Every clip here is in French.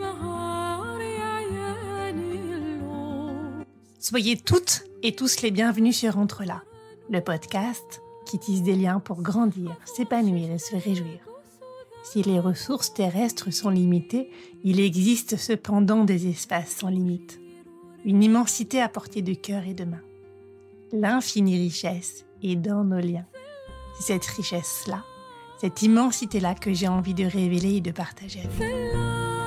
Soyez toutes et tous les bienvenus sur Entre là, le podcast qui tisse des liens pour grandir, s'épanouir et se réjouir. Si les ressources terrestres sont limitées, il existe cependant des espaces sans limite. Une immensité à portée de cœur et de main. L'infinie richesse est dans nos liens. C'est cette richesse-là, cette immensité-là que j'ai envie de révéler et de partager avec vous.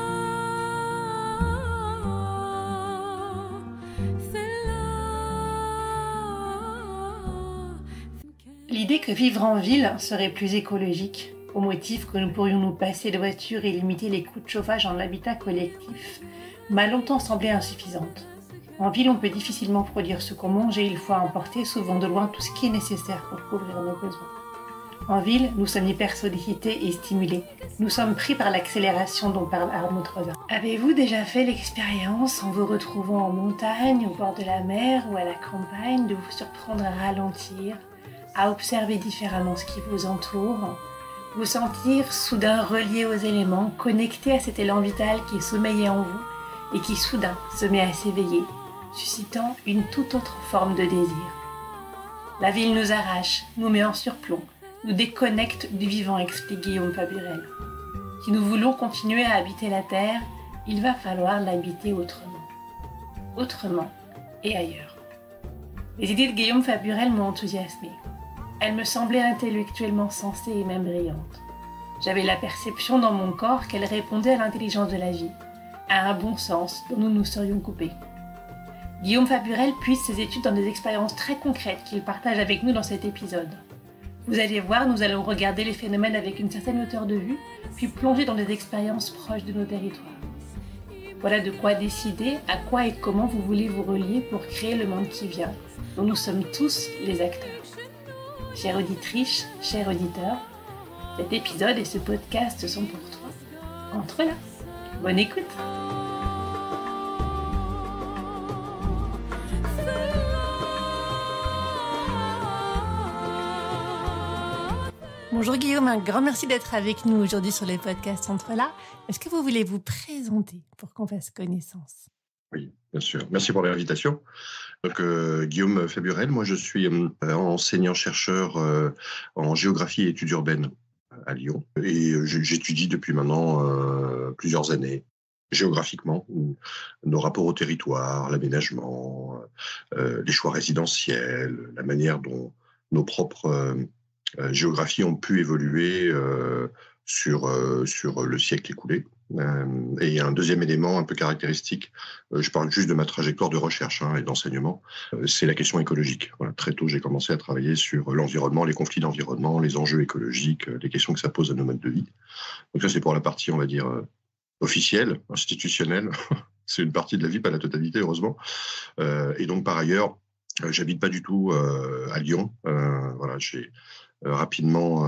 L'idée que vivre en ville serait plus écologique, au motif que nous pourrions nous passer de voitures et limiter les coûts de chauffage en habitat collectif, m'a longtemps semblé insuffisante. En ville, on peut difficilement produire ce qu'on mange et il faut emporter souvent de loin tout ce qui est nécessaire pour couvrir nos besoins. En ville, nous sommes hyper sollicités et stimulés. Nous sommes pris par l'accélération dont parle Hartmut Rosa. Avez-vous déjà fait l'expérience, en vous retrouvant en montagne, au bord de la mer ou à la campagne, de vous surprendre à ralentir, à observer différemment ce qui vous entoure, vous sentir soudain relié aux éléments, connecté à cet élan vital qui sommeillait en vous et qui soudain se met à s'éveiller, suscitant une toute autre forme de désir. La ville nous arrache, nous met en surplomb, nous déconnecte du vivant, explique Guillaume Faburel. Si nous voulons continuer à habiter la Terre, il va falloir l'habiter autrement. Autrement et ailleurs. Les idées de Guillaume Faburel m'ont enthousiasmée. Elles me semblaient intellectuellement sensées et même brillantes. J'avais la perception dans mon corps qu'elles répondaient à l'intelligence de la vie, à un bon sens dont nous nous serions coupés. Guillaume Faburel puise ses études dans des expériences très concrètes qu'il partage avec nous dans cet épisode. Vous allez voir, nous allons regarder les phénomènes avec une certaine hauteur de vue, puis plonger dans des expériences proches de nos territoires. Voilà de quoi décider à quoi et comment vous voulez vous relier pour créer le monde qui vient, dont nous sommes tous les acteurs. Chère auditrice, chers auditeurs, cet épisode et ce podcast sont pour toi. Entre là. Bonne écoute. Bonjour Guillaume, un grand merci d'être avec nous aujourd'hui sur les podcasts Entre là. Est-ce que vous voulez vous présenter pour qu'on fasse connaissance ? Oui, bien sûr. Merci pour l'invitation. Donc, Guillaume Faburel, moi je suis enseignant-chercheur en géographie et études urbaines à Lyon. Et j'étudie depuis maintenant plusieurs années, géographiquement, nos rapports au territoire, l'aménagement, les choix résidentiels, la manière dont nos propres géographies ont pu évoluer sur le siècle écoulé. Et un deuxième élément un peu caractéristique, je parle juste de ma trajectoire de recherche et d'enseignement, c'est la question écologique. Voilà, très tôt, j'ai commencé à travailler sur l'environnement, les conflits d'environnement, les enjeux écologiques, les questions que ça pose à nos modes de vie. Donc ça, c'est pour la partie, on va dire, officielle, institutionnelle. C'est une partie de la vie, pas la totalité, heureusement. Et donc, par ailleurs, j'habite pas du tout à Lyon. Voilà, j'ai rapidement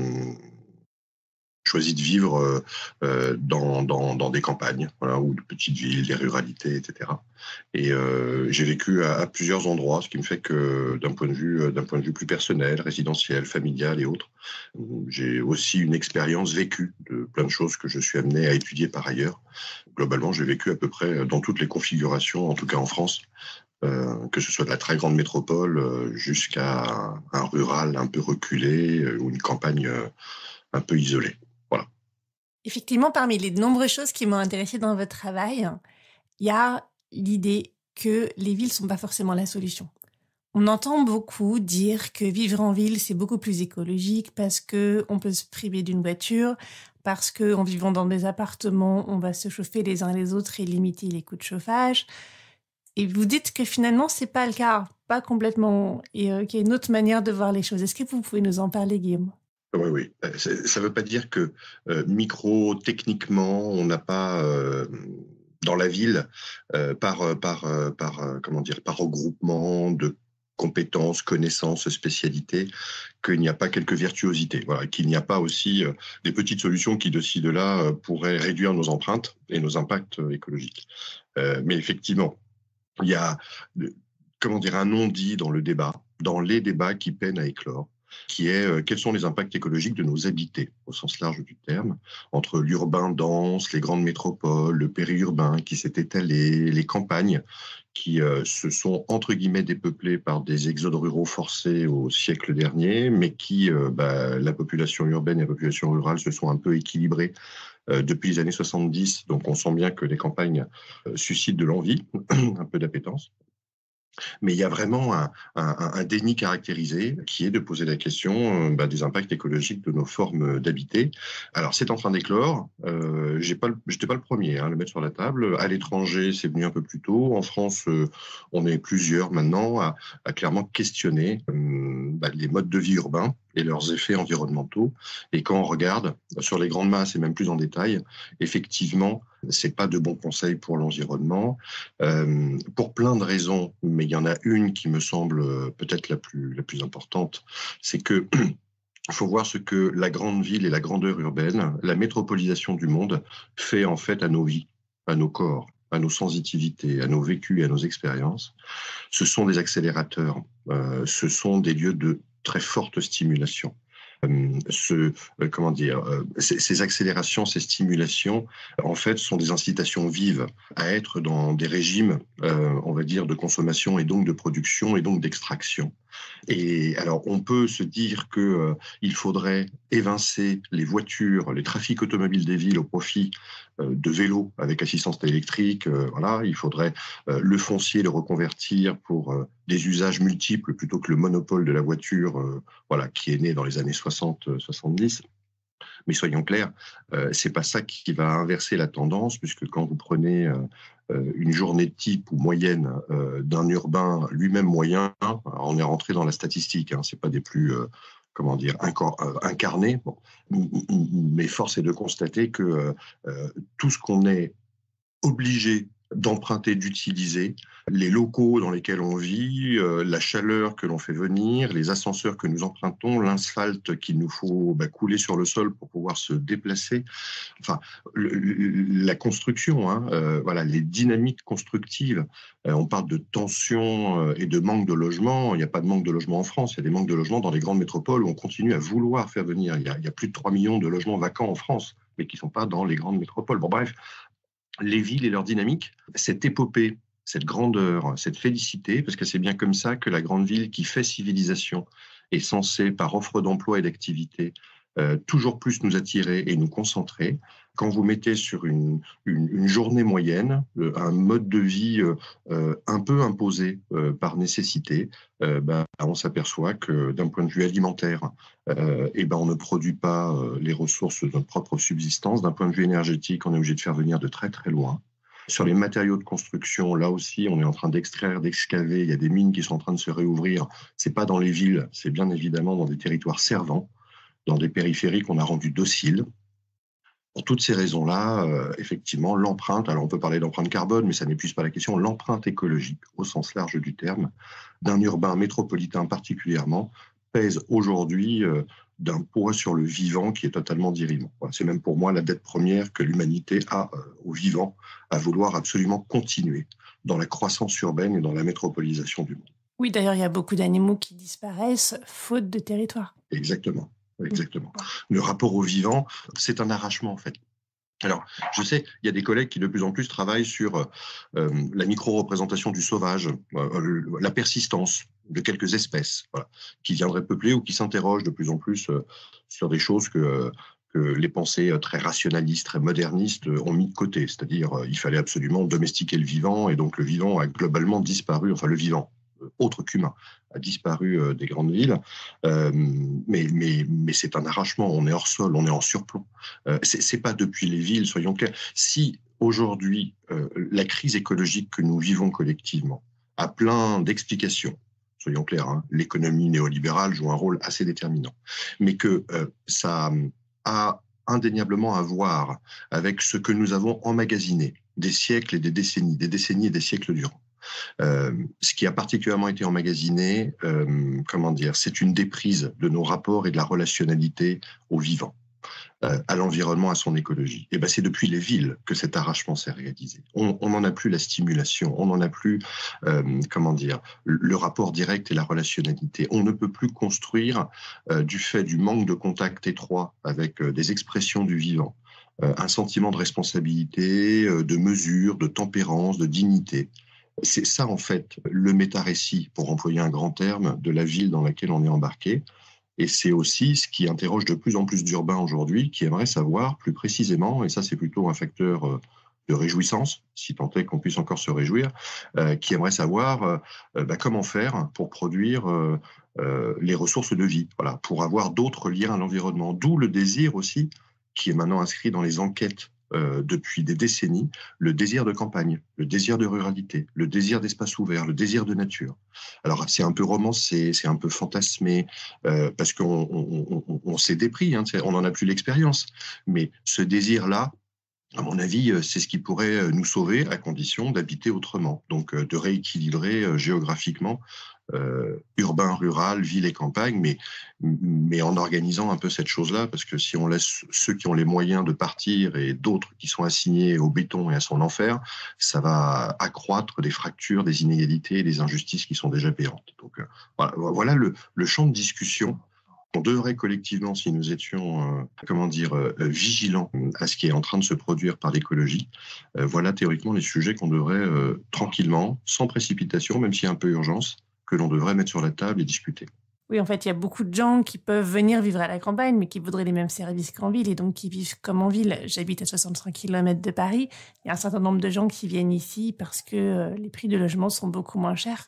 choisi de vivre dans des campagnes, voilà, ou de petites villes, des ruralités, etc. Et j'ai vécu à plusieurs endroits, ce qui me fait que d'un point de vue plus personnel, résidentiel, familial et autres, j'ai aussi une expérience vécue de plein de choses que je suis amené à étudier par ailleurs. Globalement, j'ai vécu à peu près dans toutes les configurations, en tout cas en France, que ce soit de la très grande métropole jusqu'à un rural un peu reculé ou une campagne un peu isolée. Voilà. Effectivement, parmi les nombreuses choses qui m'ont intéressée dans votre travail, il y a l'idée que les villes ne sont pas forcément la solution. On entend beaucoup dire que vivre en ville, c'est beaucoup plus écologique parce qu'on peut se priver d'une voiture, parce qu'en vivant dans des appartements, on va se chauffer les uns les autres et limiter les coûts de chauffage. Et vous dites que finalement, ce n'est pas le cas, pas complètement, et qu'il y a une autre manière de voir les choses. Est-ce que vous pouvez nous en parler, Guillaume ? Oui. Ça ne veut pas dire que micro-techniquement, on n'a pas dans la ville, par regroupement de compétences, connaissances, spécialités, qu'il n'y a pas quelques virtuosités. Voilà, qu'il n'y a pas aussi des petites solutions qui, de ci, de là, pourraient réduire nos empreintes et nos impacts écologiques. Mais effectivement, il y a un non-dit dans le débat, dans les débats qui peinent à éclore, qui est quels sont les impacts écologiques de nos habités, au sens large du terme, entre l'urbain dense, les grandes métropoles, le périurbain qui s'est étalé, les campagnes qui se sont, entre guillemets, dépeuplées par des exodes ruraux forcés au siècle dernier, mais qui, la population urbaine et la population rurale se sont un peu équilibrées depuis les années 70. Donc on sent bien que les campagnes suscitent de l'envie, un peu d'appétence. Mais il y a vraiment un déni caractérisé qui est de poser la question des impacts écologiques de nos formes d'habiter. Alors, c'est en train d'éclore. Je n'étais pas le premier à le mettre sur la table. À l'étranger, c'est venu un peu plus tôt. En France, on est plusieurs maintenant à clairement questionner les modes de vie urbains et leurs effets environnementaux. Et quand on regarde sur les grandes masses et même plus en détail, effectivement, c'est pas de bons conseils pour l'environnement, pour plein de raisons, mais il y en a une qui me semble peut-être la plus importante, c'est que il faut voir ce que la grande ville et la grandeur urbaine, la métropolisation du monde, fait en fait à nos vies, à nos corps, à nos sensitivités, à nos vécus et à nos expériences. Ce sont des accélérateurs, ce sont des lieux de très forte stimulation. Ces accélérations, ces stimulations, en fait, sont des incitations vives à être dans des régimes, on va dire, de consommation et donc de production et donc d'extraction. Et alors, on peut se dire que il faudrait évincer les voitures, les trafics automobiles des villes au profit de vélos avec assistance électrique. Voilà, il faudrait le foncier, le reconvertir pour des usages multiples plutôt que le monopole de la voiture, qui est né dans les années 60-70. Mais soyons clairs, c'est pas ça qui va inverser la tendance, puisque quand vous prenez une journée type ou moyenne d'un urbain lui-même moyen, on est rentré dans la statistique, c'est pas des plus incarnés. Bon. Mais force est de constater que tout ce qu'on est obligé d'emprunter, d'utiliser, les locaux dans lesquels on vit, la chaleur que l'on fait venir, les ascenseurs que nous empruntons, l'asphalte qu'il nous faut couler sur le sol pour pouvoir se déplacer, enfin, la construction, les dynamiques constructives. On parle de tension et de manque de logement. Il n'y a pas de manque de logement en France, il y a des manques de logement dans les grandes métropoles où on continue à vouloir faire venir. Il y a plus de 3 millions de logements vacants en France, mais qui ne sont pas dans les grandes métropoles. Bon, bref, les villes et leur dynamique, cette épopée, cette grandeur, cette félicité, parce que c'est bien comme ça que la grande ville qui fait civilisation est censée, par offre d'emploi et d'activité, toujours plus nous attirer et nous concentrer. Quand vous mettez sur une journée moyenne un mode de vie un peu imposé par nécessité, on s'aperçoit que d'un point de vue alimentaire, on ne produit pas les ressources de notre propre subsistance. D'un point de vue énergétique, on est obligé de faire venir de très très loin. Sur les matériaux de construction, là aussi, on est en train d'extraire, d'excaver. Il y a des mines qui sont en train de se réouvrir. C'est pas dans les villes, c'est bien évidemment dans des territoires servants, dans des périphéries qu'on a rendues dociles. Pour toutes ces raisons-là, effectivement, l'empreinte, alors on peut parler d'empreinte carbone, mais ça n'épuise pas la question, l'empreinte écologique, au sens large du terme, d'un urbain métropolitain particulièrement, pèse aujourd'hui d'un poids sur le vivant qui est totalement dirimant. Voilà, c'est même pour moi la dette première que l'humanité a au vivant, à vouloir absolument continuer dans la croissance urbaine et dans la métropolisation du monde. Oui, d'ailleurs, il y a beaucoup d'animaux qui disparaissent faute de territoire. Exactement. Le rapport au vivant, c'est un arrachement en fait. Alors, je sais, il y a des collègues qui de plus en plus travaillent sur la micro-représentation du sauvage, la persistance de quelques espèces qui viendraient peupler ou qui s'interrogent de plus en plus sur des choses que les pensées très rationalistes, très modernistes ont mis de côté. C'est-à-dire, il fallait absolument domestiquer le vivant, et donc le vivant a globalement disparu, enfin le vivant, autre qu'humain, a disparu des grandes villes, mais c'est un arrachement, on est hors sol, on est en surplomb. C'est pas depuis les villes, soyons clairs. Si aujourd'hui, la crise écologique que nous vivons collectivement a plein d'explications, soyons clairs, l'économie néolibérale joue un rôle assez déterminant, mais que ça a indéniablement à voir avec ce que nous avons emmagasiné des siècles et des décennies et des siècles durant. Ce qui a particulièrement été emmagasiné, c'est une déprise de nos rapports et de la relationnalité au vivant. à l'environnement, à son écologie. Et ben, c'est depuis les villes que cet arrachement s'est réalisé. On n'en a plus la stimulation, on n'en a plus, le rapport direct et la relationnalité. On ne peut plus construire, du fait du manque de contact étroit avec des expressions du vivant, un sentiment de responsabilité, de mesure, de tempérance, de dignité. C'est ça, en fait, le méta-récit, pour employer un grand terme, de la ville dans laquelle on est embarqué. Et c'est aussi ce qui interroge de plus en plus d'urbains aujourd'hui qui aimeraient savoir plus précisément, et ça c'est plutôt un facteur de réjouissance, si tant est qu'on puisse encore se réjouir, qui aimeraient savoir comment faire pour produire les ressources de vie, voilà, pour avoir d'autres liens à l'environnement. D'où le désir aussi, qui est maintenant inscrit dans les enquêtes depuis des décennies, le désir de campagne, le désir de ruralité, le désir d'espace ouvert, le désir de nature. Alors c'est un peu romancé, c'est un peu fantasmé, parce qu'on s'est dépris, on n'en a plus l'expérience. Mais ce désir-là, à mon avis, c'est ce qui pourrait nous sauver à condition d'habiter autrement, donc de rééquilibrer géographiquement urbain, rural, ville et campagne, mais en organisant un peu cette chose-là, parce que si on laisse ceux qui ont les moyens de partir et d'autres qui sont assignés au béton et à son enfer, ça va accroître des fractures, des inégalités et des injustices qui sont déjà béantes. Donc voilà le champ de discussion. On devrait collectivement, si nous étions, vigilants à ce qui est en train de se produire par l'écologie, voilà théoriquement les sujets qu'on devrait tranquillement, sans précipitation, même s'il y a un peu urgence, que l'on devrait mettre sur la table et discuter. Oui, en fait, il y a beaucoup de gens qui peuvent venir vivre à la campagne, mais qui voudraient les mêmes services qu'en ville, et donc qui vivent comme en ville. J'habite à 65 km de Paris. Il y a un certain nombre de gens qui viennent ici parce que les prix de logement sont beaucoup moins chers.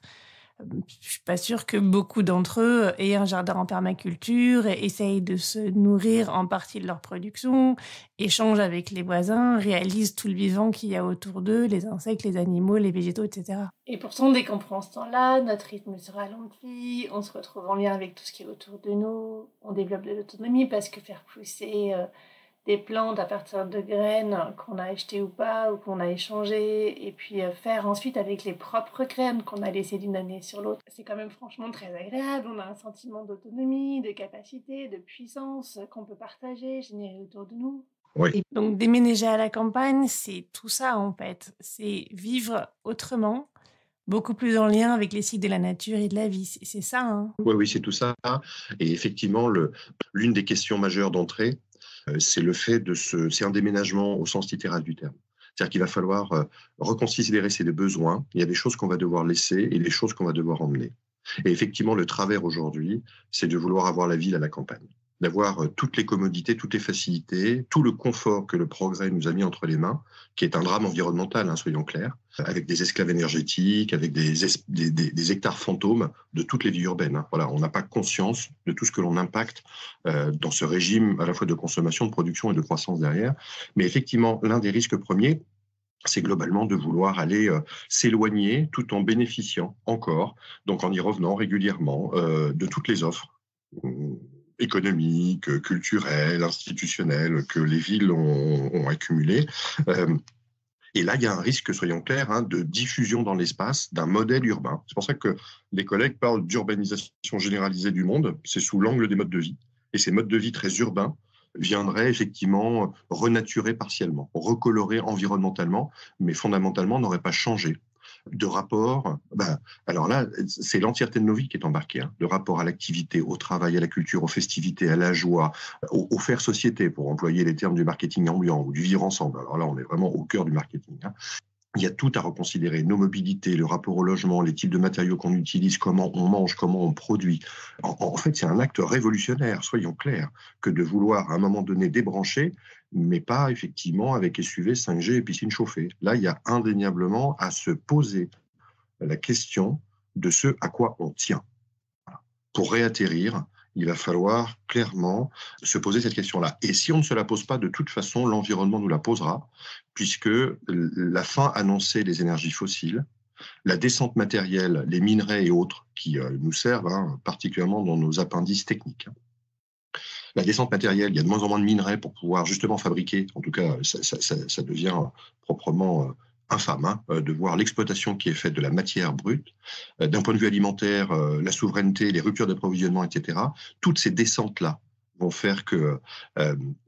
Je suis pas sûre que beaucoup d'entre eux aient un jardin en permaculture, essayent de se nourrir en partie de leur production, échangent avec les voisins, réalisent tout le vivant qu'il y a autour d'eux, les insectes, les animaux, les végétaux, etc. Et pourtant, dès qu'on prend ce temps-là, notre rythme se ralentit, on se retrouve en lien avec tout ce qui est autour de nous, on développe de l'autonomie parce que faire pousser des plantes à partir de graines qu'on a achetées ou pas, ou qu'on a échangées, et puis faire ensuite avec les propres graines qu'on a laissées d'une année sur l'autre. C'est quand même franchement très agréable, on a un sentiment d'autonomie, de capacité, de puissance qu'on peut partager, générer autour de nous. Oui. Et donc déménager à la campagne, c'est tout ça en fait, c'est vivre autrement, beaucoup plus en lien avec les cycles de la nature et de la vie, c'est ça, hein. Oui, c'est tout ça. Et effectivement, l'une des questions majeures d'entrée, c'est le fait c'est un déménagement au sens littéral du terme. C'est-à-dire qu'il va falloir reconsidérer ses besoins. Il y a des choses qu'on va devoir laisser et des choses qu'on va devoir emmener. Et effectivement, le travers aujourd'hui, c'est de vouloir avoir la ville à la campagne, d'avoir toutes les commodités, toutes les facilités, tout le confort que le progrès nous a mis entre les mains, qui est un drame environnemental, soyons clairs, avec des esclaves énergétiques, avec des hectares fantômes de toutes les vies urbaines. Voilà, on n'a pas conscience de tout ce que l'on impacte dans ce régime à la fois de consommation, de production et de croissance derrière. Mais effectivement, l'un des risques premiers, c'est globalement de vouloir aller s'éloigner tout en bénéficiant encore, donc en y revenant régulièrement, de toutes les offres économiques, culturelles, institutionnelles que les villes ont accumulées. Et là, il y a un risque, soyons clairs, de diffusion dans l'espace d'un modèle urbain. C'est pour ça que les collègues parlent d'urbanisation généralisée du monde. C'est sous l'angle des modes de vie. Et ces modes de vie très urbains viendraient effectivement renaturer partiellement, recolorer environnementalement, mais fondamentalement n'auraient pas changé de rapport. Alors là, c'est l'entièreté de nos vies qui est embarquée. De rapport à l'activité, au travail, à la culture, aux festivités, à la joie, au faire société, pour employer les termes du marketing ambiant ou du vivre ensemble. Alors là, on est vraiment au cœur du marketing. Il y a tout à reconsidérer, nos mobilités, le rapport au logement, les types de matériaux qu'on utilise, comment on mange, comment on produit. En fait, c'est un acte révolutionnaire, soyons clairs, que de vouloir à un moment donné débrancher, mais pas effectivement avec SUV, 5G et piscine chauffée. Là, il y a indéniablement à se poser la question de ce à quoi on tient. Pour réatterrir, il va falloir clairement se poser cette question-là. Et si on ne se la pose pas, de toute façon, l'environnement nous la posera, puisque la fin annoncée des énergies fossiles, la descente matérielle, les minerais et autres qui nous servent, particulièrement dans nos appendices techniques. La descente matérielle, il y a de moins en moins de minerais pour pouvoir justement fabriquer, en tout cas, ça devient proprement infâme de voir l'exploitation qui est faite de la matière brute. D'un point de vue alimentaire, la souveraineté, les ruptures d'approvisionnement, etc. Toutes ces descentes-là vont faire que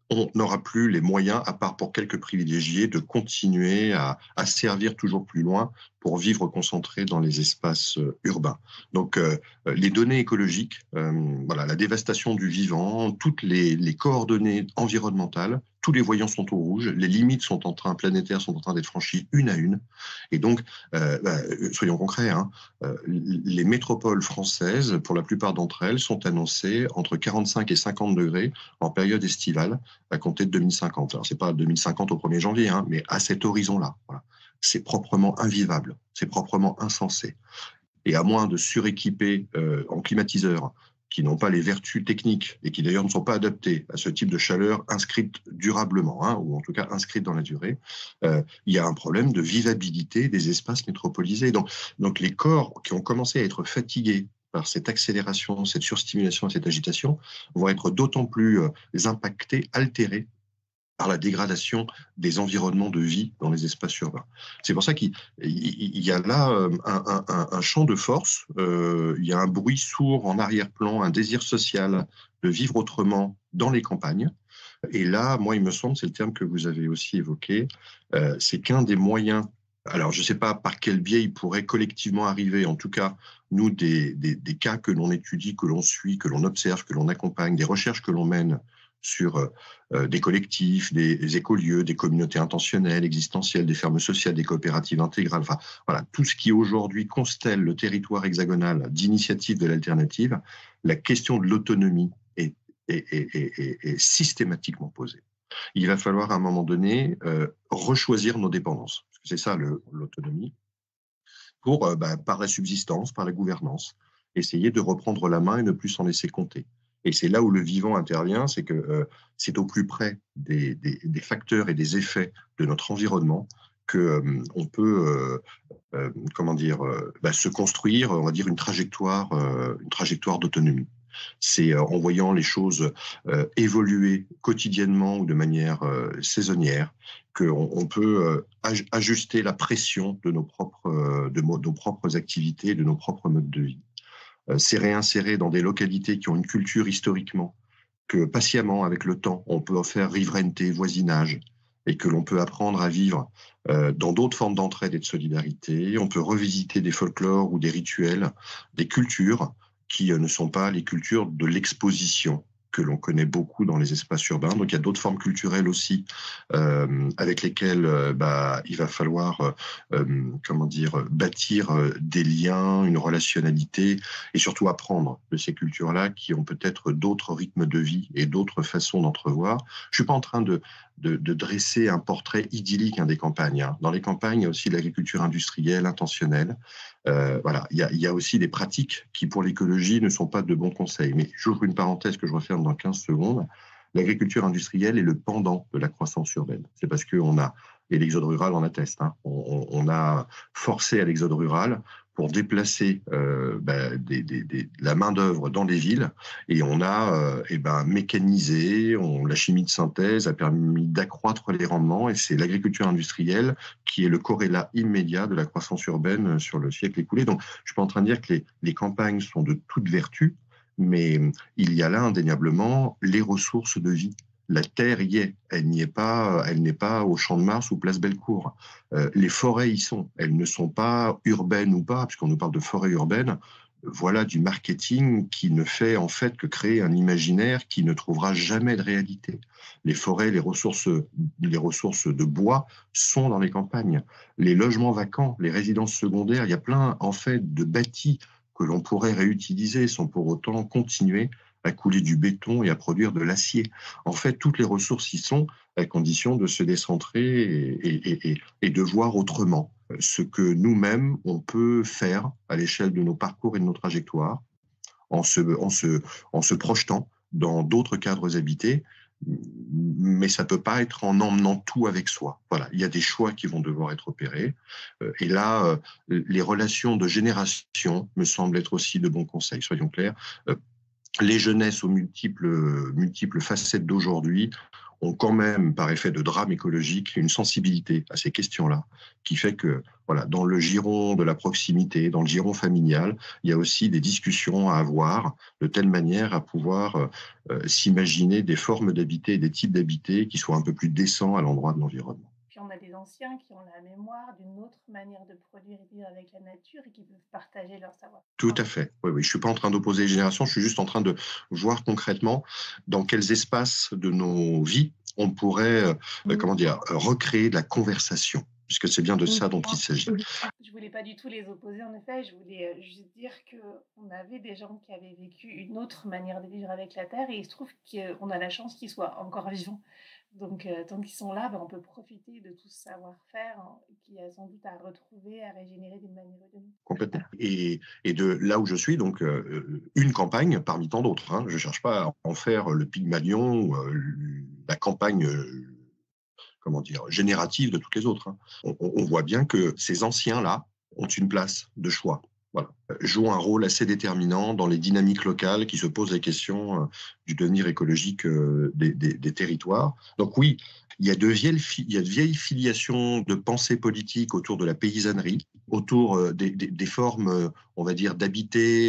on n'aura plus les moyens, à part pour quelques privilégiés, de continuer à servir toujours plus loin pour vivre concentré dans les espaces urbains. Donc, les données écologiques, voilà, la dévastation du vivant, toutes les coordonnées environnementales, tous les voyants sont au rouge, les limites planétaires sont en train d'être franchies une à une. Et donc, soyons concrets, hein, les métropoles françaises, pour la plupart d'entre elles, sont annoncées entre 45 et 50 degrés en période estivale à compter de 2050. Alors, ce n'est pas 2050 au 1er janvier, hein, mais à cet horizon-là. Voilà. C'est proprement invivable, c'est proprement insensé. Et à moins de suréquiper en climatiseurs qui n'ont pas les vertus techniques et qui d'ailleurs ne sont pas adaptés à ce type de chaleur inscrite durablement, hein, ou en tout cas inscrite dans la durée, il y a un problème de vivabilité des espaces métropolisés. Donc les corps qui ont commencé à être fatigués par cette accélération, cette surstimulation, cette agitation, vont être d'autant plus impactés, altérés par la dégradation des environnements de vie dans les espaces urbains. C'est pour ça qu'il y a là un champ de force, il y a un bruit sourd en arrière-plan, un désir social de vivre autrement dans les campagnes. Et là, moi, il me semble, c'est le terme que vous avez aussi évoqué, c'est qu'un des moyens, alors je ne sais pas par quel biais il pourrait collectivement arriver, en tout cas, nous, des cas que l'on étudie, que l'on suit, que l'on observe, que l'on accompagne, des recherches que l'on mène sur des collectifs, des écolieux, des communautés intentionnelles, existentielles, des fermes sociales, des coopératives intégrales, enfin voilà, tout ce qui aujourd'hui constelle le territoire hexagonal d'initiative de l'alternative, la question de l'autonomie est systématiquement posée. Il va falloir à un moment donné rechoisir nos dépendances, parce que c'est ça l'autonomie, pour, par la subsistance, par la gouvernance, essayer de reprendre la main et ne plus s'en laisser compter. Et c'est là où le vivant intervient, c'est que c'est au plus près des facteurs et des effets de notre environnement qu'on peut se construire, on va dire, une trajectoire d'autonomie. C'est en voyant les choses évoluer quotidiennement ou de manière saisonnière qu'on peut ajuster la pression de nos propres activités, de nos propres modes de vie. C'est réinsérer dans des localités qui ont une culture historiquement, que patiemment, avec le temps, on peut faire riverainté, voisinage, et que l'on peut apprendre à vivre dans d'autres formes d'entraide et de solidarité. On peut revisiter des folklores ou des rituels, des cultures qui ne sont pas les cultures de l'exposition que l'on connaît beaucoup dans les espaces urbains. Donc, il y a d'autres formes culturelles aussi avec lesquelles il va falloir bâtir des liens, une relationnalité et surtout apprendre de ces cultures-là qui ont peut-être d'autres rythmes de vie et d'autres façons d'entrevoir. Je ne suis pas en train de dresser un portrait idyllique des campagnes. Hein. Dans les campagnes, il y a aussi l'agriculture industrielle, intentionnelle. Voilà, il y a aussi des pratiques qui, pour l'écologie, ne sont pas de bons conseils. Mais j'ouvre une parenthèse que je referme dans 15 secondes. L'agriculture industrielle est le pendant de la croissance urbaine. C'est parce qu'on a, et l'exode rural en atteste, hein, on a forcé à l'exode rural pour déplacer la main-d'œuvre dans les villes, et on a mécanisé, la chimie de synthèse a permis d'accroître les rendements, et c'est l'agriculture industrielle qui est le corrélat immédiat de la croissance urbaine sur le siècle écoulé. Donc, je ne suis pas en train de dire que les campagnes sont de toute vertu, mais il y a là indéniablement les ressources de vie. La terre y est, elle n'est pas au Champ de Mars ou Place Bellecour. Les forêts y sont, elles ne sont pas urbaines ou pas, puisqu'on nous parle de forêts urbaines. Voilà du marketing qui ne fait en fait que créer un imaginaire qui ne trouvera jamais de réalité. Les forêts, les ressources de bois sont dans les campagnes. Les logements vacants, les résidences secondaires, il y a plein en fait de bâtis que l'on pourrait réutiliser sans pour autant continuer à couler du béton et à produire de l'acier. En fait, toutes les ressources y sont, à condition de se décentrer et de voir autrement ce que nous-mêmes, on peut faire à l'échelle de nos parcours et de nos trajectoires, en se projetant dans d'autres cadres habités, mais ça ne peut pas être en emmenant tout avec soi. Voilà, il y a des choix qui vont devoir être opérés. Et là, les relations de génération me semblent être aussi de bons conseils, soyons clairs. Les jeunesses aux multiples facettes d'aujourd'hui ont quand même, par effet de drame écologique, une sensibilité à ces questions-là, qui fait que, voilà, dans le giron de la proximité, dans le giron familial, il y a aussi des discussions à avoir, de telle manière à pouvoir s'imaginer des formes d'habiter, des types d'habiter qui soient un peu plus décents à l'endroit de l'environnement. Puis on a des anciens qui ont la mémoire d'une autre manière de produire et vivre avec la nature et qui peuvent partager leur savoir. Tout à fait. Oui, oui. Je ne suis pas en train d'opposer les générations, je suis juste en train de voir concrètement dans quels espaces de nos vies on pourrait recréer de la conversation, puisque c'est bien de ça dont il s'agit. Je voulais pas du tout les opposer, en effet. Je voulais juste dire qu'on avait des gens qui avaient vécu une autre manière de vivre avec la Terre et il se trouve qu'on a la chance qu'ils soient encore vivants. Donc, tant qu'ils sont là, on peut profiter de tout ce savoir-faire qui a sans doute à retrouver, à régénérer d'une manière ou d'une autre. Complètement. Et de là où je suis, donc, une campagne parmi tant d'autres. Hein. Je ne cherche pas à en faire le Pygmalion, la campagne générative de toutes les autres. Hein. On voit bien que ces anciens-là ont une place de choix. Voilà. Jouent un rôle assez déterminant dans les dynamiques locales qui se posent la question du devenir écologique des territoires. Donc oui, il y a de vieilles filiations de pensée politique autour de la paysannerie, autour des formes, on va dire, d'habiter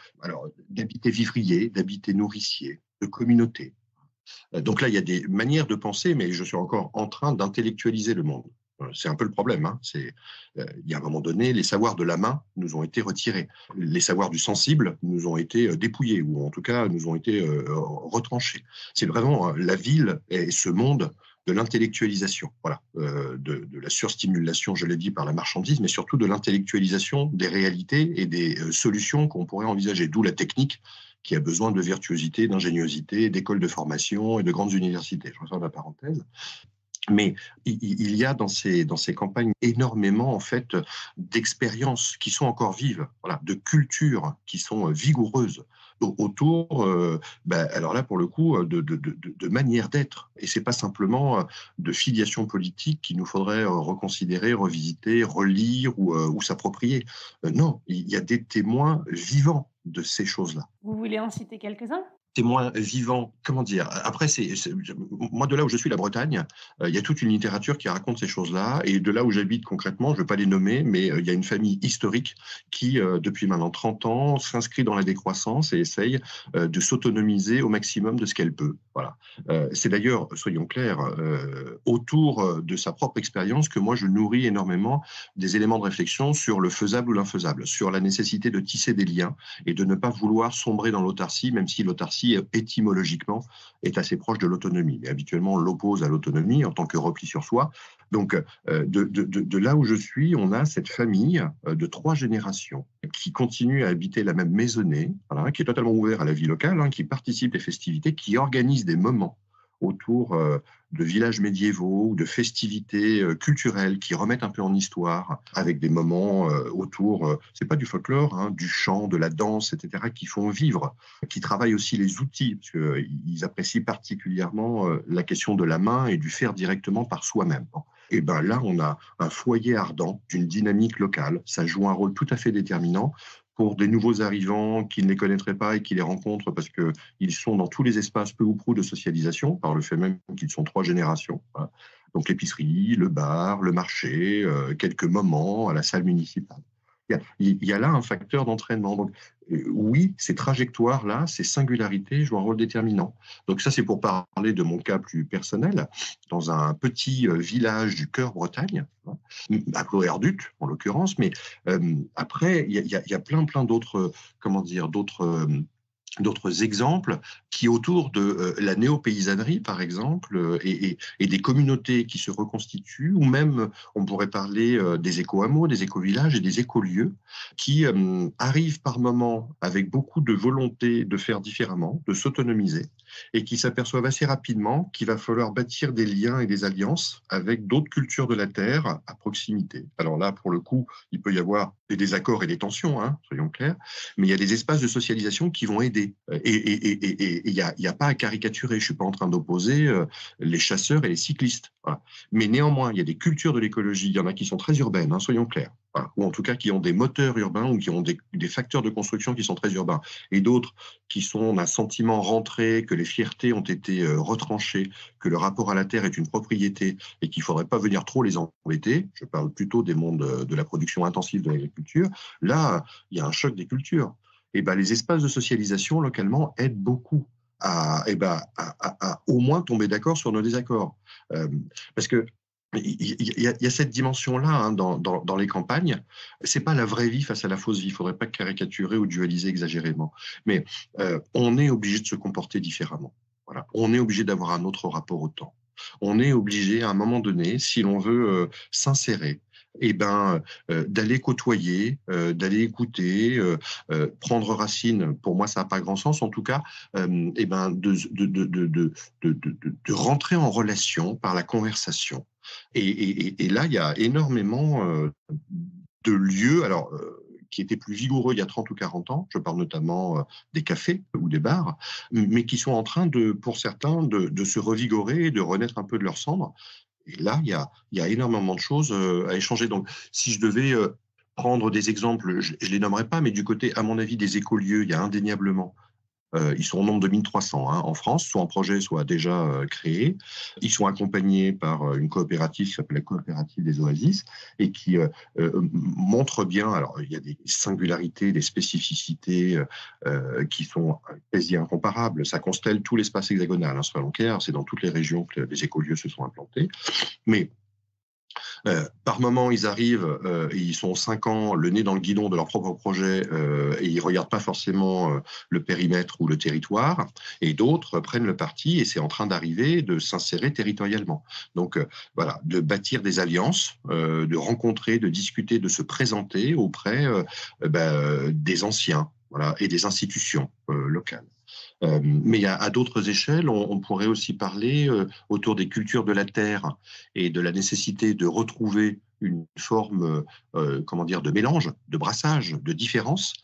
vivrier, d'habiter nourricier, de communauté. Donc là, il y a des manières de penser, mais je suis encore en train d'intellectualiser le monde. C'est un peu le problème. Hein. Il y a un moment donné, les savoirs de la main nous ont été retirés. Les savoirs du sensible nous ont été dépouillés, ou en tout cas nous ont été retranchés. C'est vraiment la ville et ce monde de l'intellectualisation, voilà, de la surstimulation, je l'ai dit, par la marchandise, mais surtout de l'intellectualisation des réalités et des solutions qu'on pourrait envisager, d'où la technique qui a besoin de virtuosité, d'ingéniosité, d'écoles de formation et de grandes universités. Je referme la parenthèse. Mais il y a dans ces campagnes énormément en fait d'expériences qui sont encore vives, voilà, de cultures qui sont vigoureuses autour, alors là pour le coup, de manière d'être. Et c'est pas simplement de filiation politique qu'il nous faudrait reconsidérer, revisiter, relire ou s'approprier. Non, il y a des témoins vivants de ces choses-là. Vous voulez en citer quelques-uns ? Témoins vivants, comment dire. Après, moi, de là où je suis, la Bretagne, il y a toute une littérature qui raconte ces choses-là. Et de là où j'habite concrètement, je ne vais pas les nommer, mais il y a une famille historique qui, depuis maintenant 30 ans, s'inscrit dans la décroissance et essaye de s'autonomiser au maximum de ce qu'elle peut. Voilà. C'est d'ailleurs, soyons clairs, autour de sa propre expérience que moi, je nourris énormément des éléments de réflexion sur le faisable ou l'infaisable, sur la nécessité de tisser des liens et de ne pas vouloir sombrer dans l'autarcie, même si l'autarcie étymologiquement est assez proche de l'autonomie, mais habituellement on l'oppose à l'autonomie en tant que repli sur soi. Donc de là où je suis, on a cette famille de 3 générations qui continue à habiter la même maisonnée, voilà, qui est totalement ouvert à la vie locale, hein, qui participe aux festivités, qui organise des moments autour de villages médiévaux ou de festivités culturelles qui remettent un peu en histoire, avec des moments autour, c'est pas du folklore, hein, du chant, de la danse, etc., qui font vivre, qui travaillent aussi les outils, parce qu'ils apprécient particulièrement la question de la main et du faire directement par soi-même. Et là, on a un foyer ardent d'une dynamique locale. Ça joue un rôle tout à fait déterminant pour des nouveaux arrivants qui ne les connaîtraient pas et qui les rencontrent parce qu'ils sont dans tous les espaces peu ou prou de socialisation, par le fait même qu'ils sont 3 générations. Voilà. Donc l'épicerie, le bar, le marché, quelques moments à la salle municipale. Il y a là un facteur d'entraînement. Donc, oui, ces trajectoires-là, ces singularités jouent un rôle déterminant. Donc ça, c'est pour parler de mon cas plus personnel, dans un petit village du cœur Bretagne, à Cloherdut en l'occurrence, mais après, il y a plein d'autres, d'autres exemples qui, autour de la néo-paysannerie, par exemple, et des communautés qui se reconstituent, ou même, on pourrait parler des éco-hameaux, des éco-villages et des éco-lieux, qui arrivent par moments avec beaucoup de volonté de faire différemment, de s'autonomiser, et qui s'aperçoivent assez rapidement qu'il va falloir bâtir des liens et des alliances avec d'autres cultures de la Terre à proximité. Alors là, pour le coup, il peut y avoir des désaccords et des tensions, hein, soyons clairs, mais il y a des espaces de socialisation qui vont aider l'idée. Et il n'y a pas à caricaturer. Je ne suis pas en train d'opposer les chasseurs et les cyclistes. Voilà. Mais néanmoins, il y a des cultures de l'écologie. Il y en a qui sont très urbaines, soyons clairs. Voilà. Ou en tout cas qui ont des moteurs urbains ou qui ont des facteurs de construction qui sont très urbains. Et d'autres qui sont d'un sentiment rentré, que les fiertés ont été retranchées, que le rapport à la terre est une propriété et qu'il ne faudrait pas venir trop les embêter. Je parle plutôt des mondes de la production intensive de l'agriculture. Là, il y a un choc des cultures. Et les espaces de socialisation localement aident beaucoup à au moins tomber d'accord sur nos désaccords. Parce que il y a cette dimension-là dans les campagnes. C'est pas la vraie vie face à la fausse vie. Il faudrait pas caricaturer ou dualiser exagérément. Mais on est obligé de se comporter différemment. Voilà. On est obligé d'avoir un autre rapport au temps. On est obligé à un moment donné, si l'on veut s'insérer, d'aller côtoyer, d'aller écouter, prendre racine. Pour moi, ça n'a pas grand sens. En tout cas, de rentrer en relation par la conversation. Et là, il y a énormément de lieux. Alors, qui étaient plus vigoureux il y a 30 ou 40 ans, je parle notamment des cafés ou des bars, mais qui sont en train, pour certains, de se revigorer et de renaître un peu de leurs cendres. Et là, il y a énormément de choses à échanger. Donc, si je devais prendre des exemples, je ne les nommerai pas, mais du côté, à mon avis, des écolieux, il y a indéniablement. Ils sont au nombre de 1300 en France, soit en projet, soit déjà créés. Ils sont accompagnés par une coopérative qui s'appelle la coopérative des Oasis et qui montre bien, alors il y a des singularités, des spécificités qui sont quasi incomparables. Ça constelle tout l'espace hexagonal, soyons clairs, c'est dans toutes les régions que les écolieux se sont implantés. Mais par moment, ils arrivent et ils sont 5 ans le nez dans le guidon de leur propre projet et ils ne regardent pas forcément le périmètre ou le territoire. Et d'autres prennent le parti et c'est en train d'arriver de s'insérer territorialement. Donc voilà, de bâtir des alliances, de rencontrer, de discuter, de se présenter auprès des anciens, voilà, et des institutions locales. Mais à d'autres échelles, on pourrait aussi parler autour des cultures de la terre et de la nécessité de retrouver une forme de mélange, de brassage, de différence.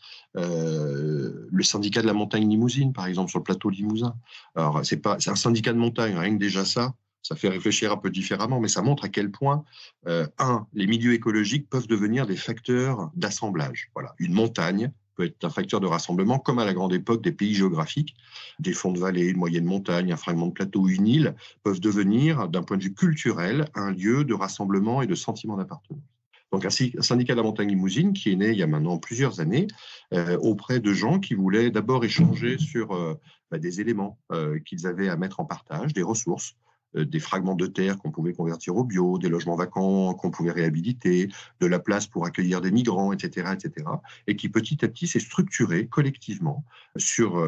Le syndicat de la montagne limousine, par exemple, sur le plateau limousin. Alors, c'est un syndicat de montagne, rien que déjà ça fait réfléchir un peu différemment, mais ça montre à quel point, les milieux écologiques peuvent devenir des facteurs d'assemblage. Voilà, une montagne peut être un facteur de rassemblement, comme à la grande époque des pays géographiques. Des fonds de vallée, de moyenne montagne, un fragment de plateau, une île, peuvent devenir, d'un point de vue culturel, un lieu de rassemblement et de sentiment d'appartenance. Donc un syndicat de la montagne limousine qui est né il y a maintenant plusieurs années auprès de gens qui voulaient d'abord échanger sur des éléments qu'ils avaient à mettre en partage, des ressources, des fragments de terre qu'on pouvait convertir au bio, des logements vacants qu'on pouvait réhabiliter, de la place pour accueillir des migrants, etc., et qui petit à petit s'est structuré collectivement sur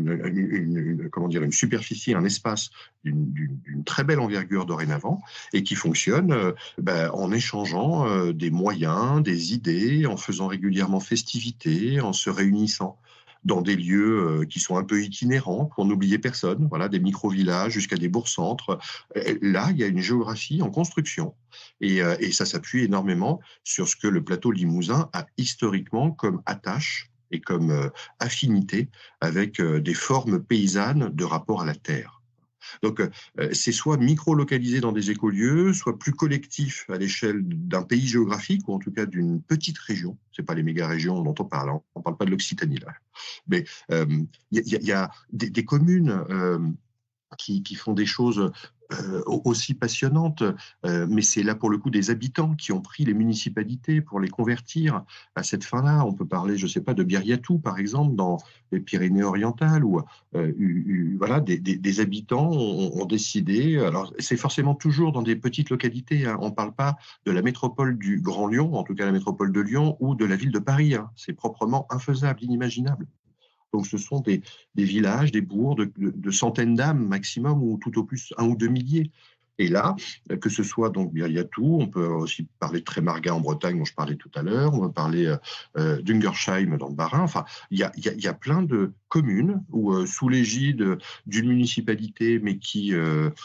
une superficie, un espace d'une très belle envergure dorénavant, et qui fonctionne en échangeant des moyens, des idées, en faisant régulièrement festivités, en se réunissant dans des lieux qui sont un peu itinérants, pour n'oublier personne, voilà, des micro-villages jusqu'à des bourgs-centres. Là, il y a une géographie en construction. Et ça s'appuie énormément sur ce que le plateau limousin a historiquement comme attache et comme affinité avec des formes paysannes de rapport à la terre. Donc, c'est soit micro-localisé dans des écolieux, soit plus collectif à l'échelle d'un pays géographique, ou en tout cas d'une petite région. Ce n'est pas les méga-régions dont on parle, on ne parle pas de l'Occitanie, là. Mais y a des communes qui font des choses aussi passionnantes, mais c'est là pour le coup des habitants qui ont pris les municipalités pour les convertir à cette fin-là. On peut parler, je ne sais pas, de Biriatou, par exemple, dans les Pyrénées-Orientales, où voilà, des habitants ont décidé, alors c'est forcément toujours dans des petites localités, on ne parle pas de la métropole du Grand Lyon, en tout cas la métropole de Lyon, ou de la ville de Paris, c'est proprement infaisable, inimaginable. Donc, ce sont des villages, des bourgs de centaines d'âmes maximum, ou tout au plus 1 ou 2 milliers. Et là, que ce soit donc Biriatou, on peut aussi parler de Trémargat en Bretagne, dont je parlais tout à l'heure, on peut parler d'Ungersheim dans le Bas-Rhin. Enfin, il y a plein de communes où, sous l'égide d'une municipalité, mais qui,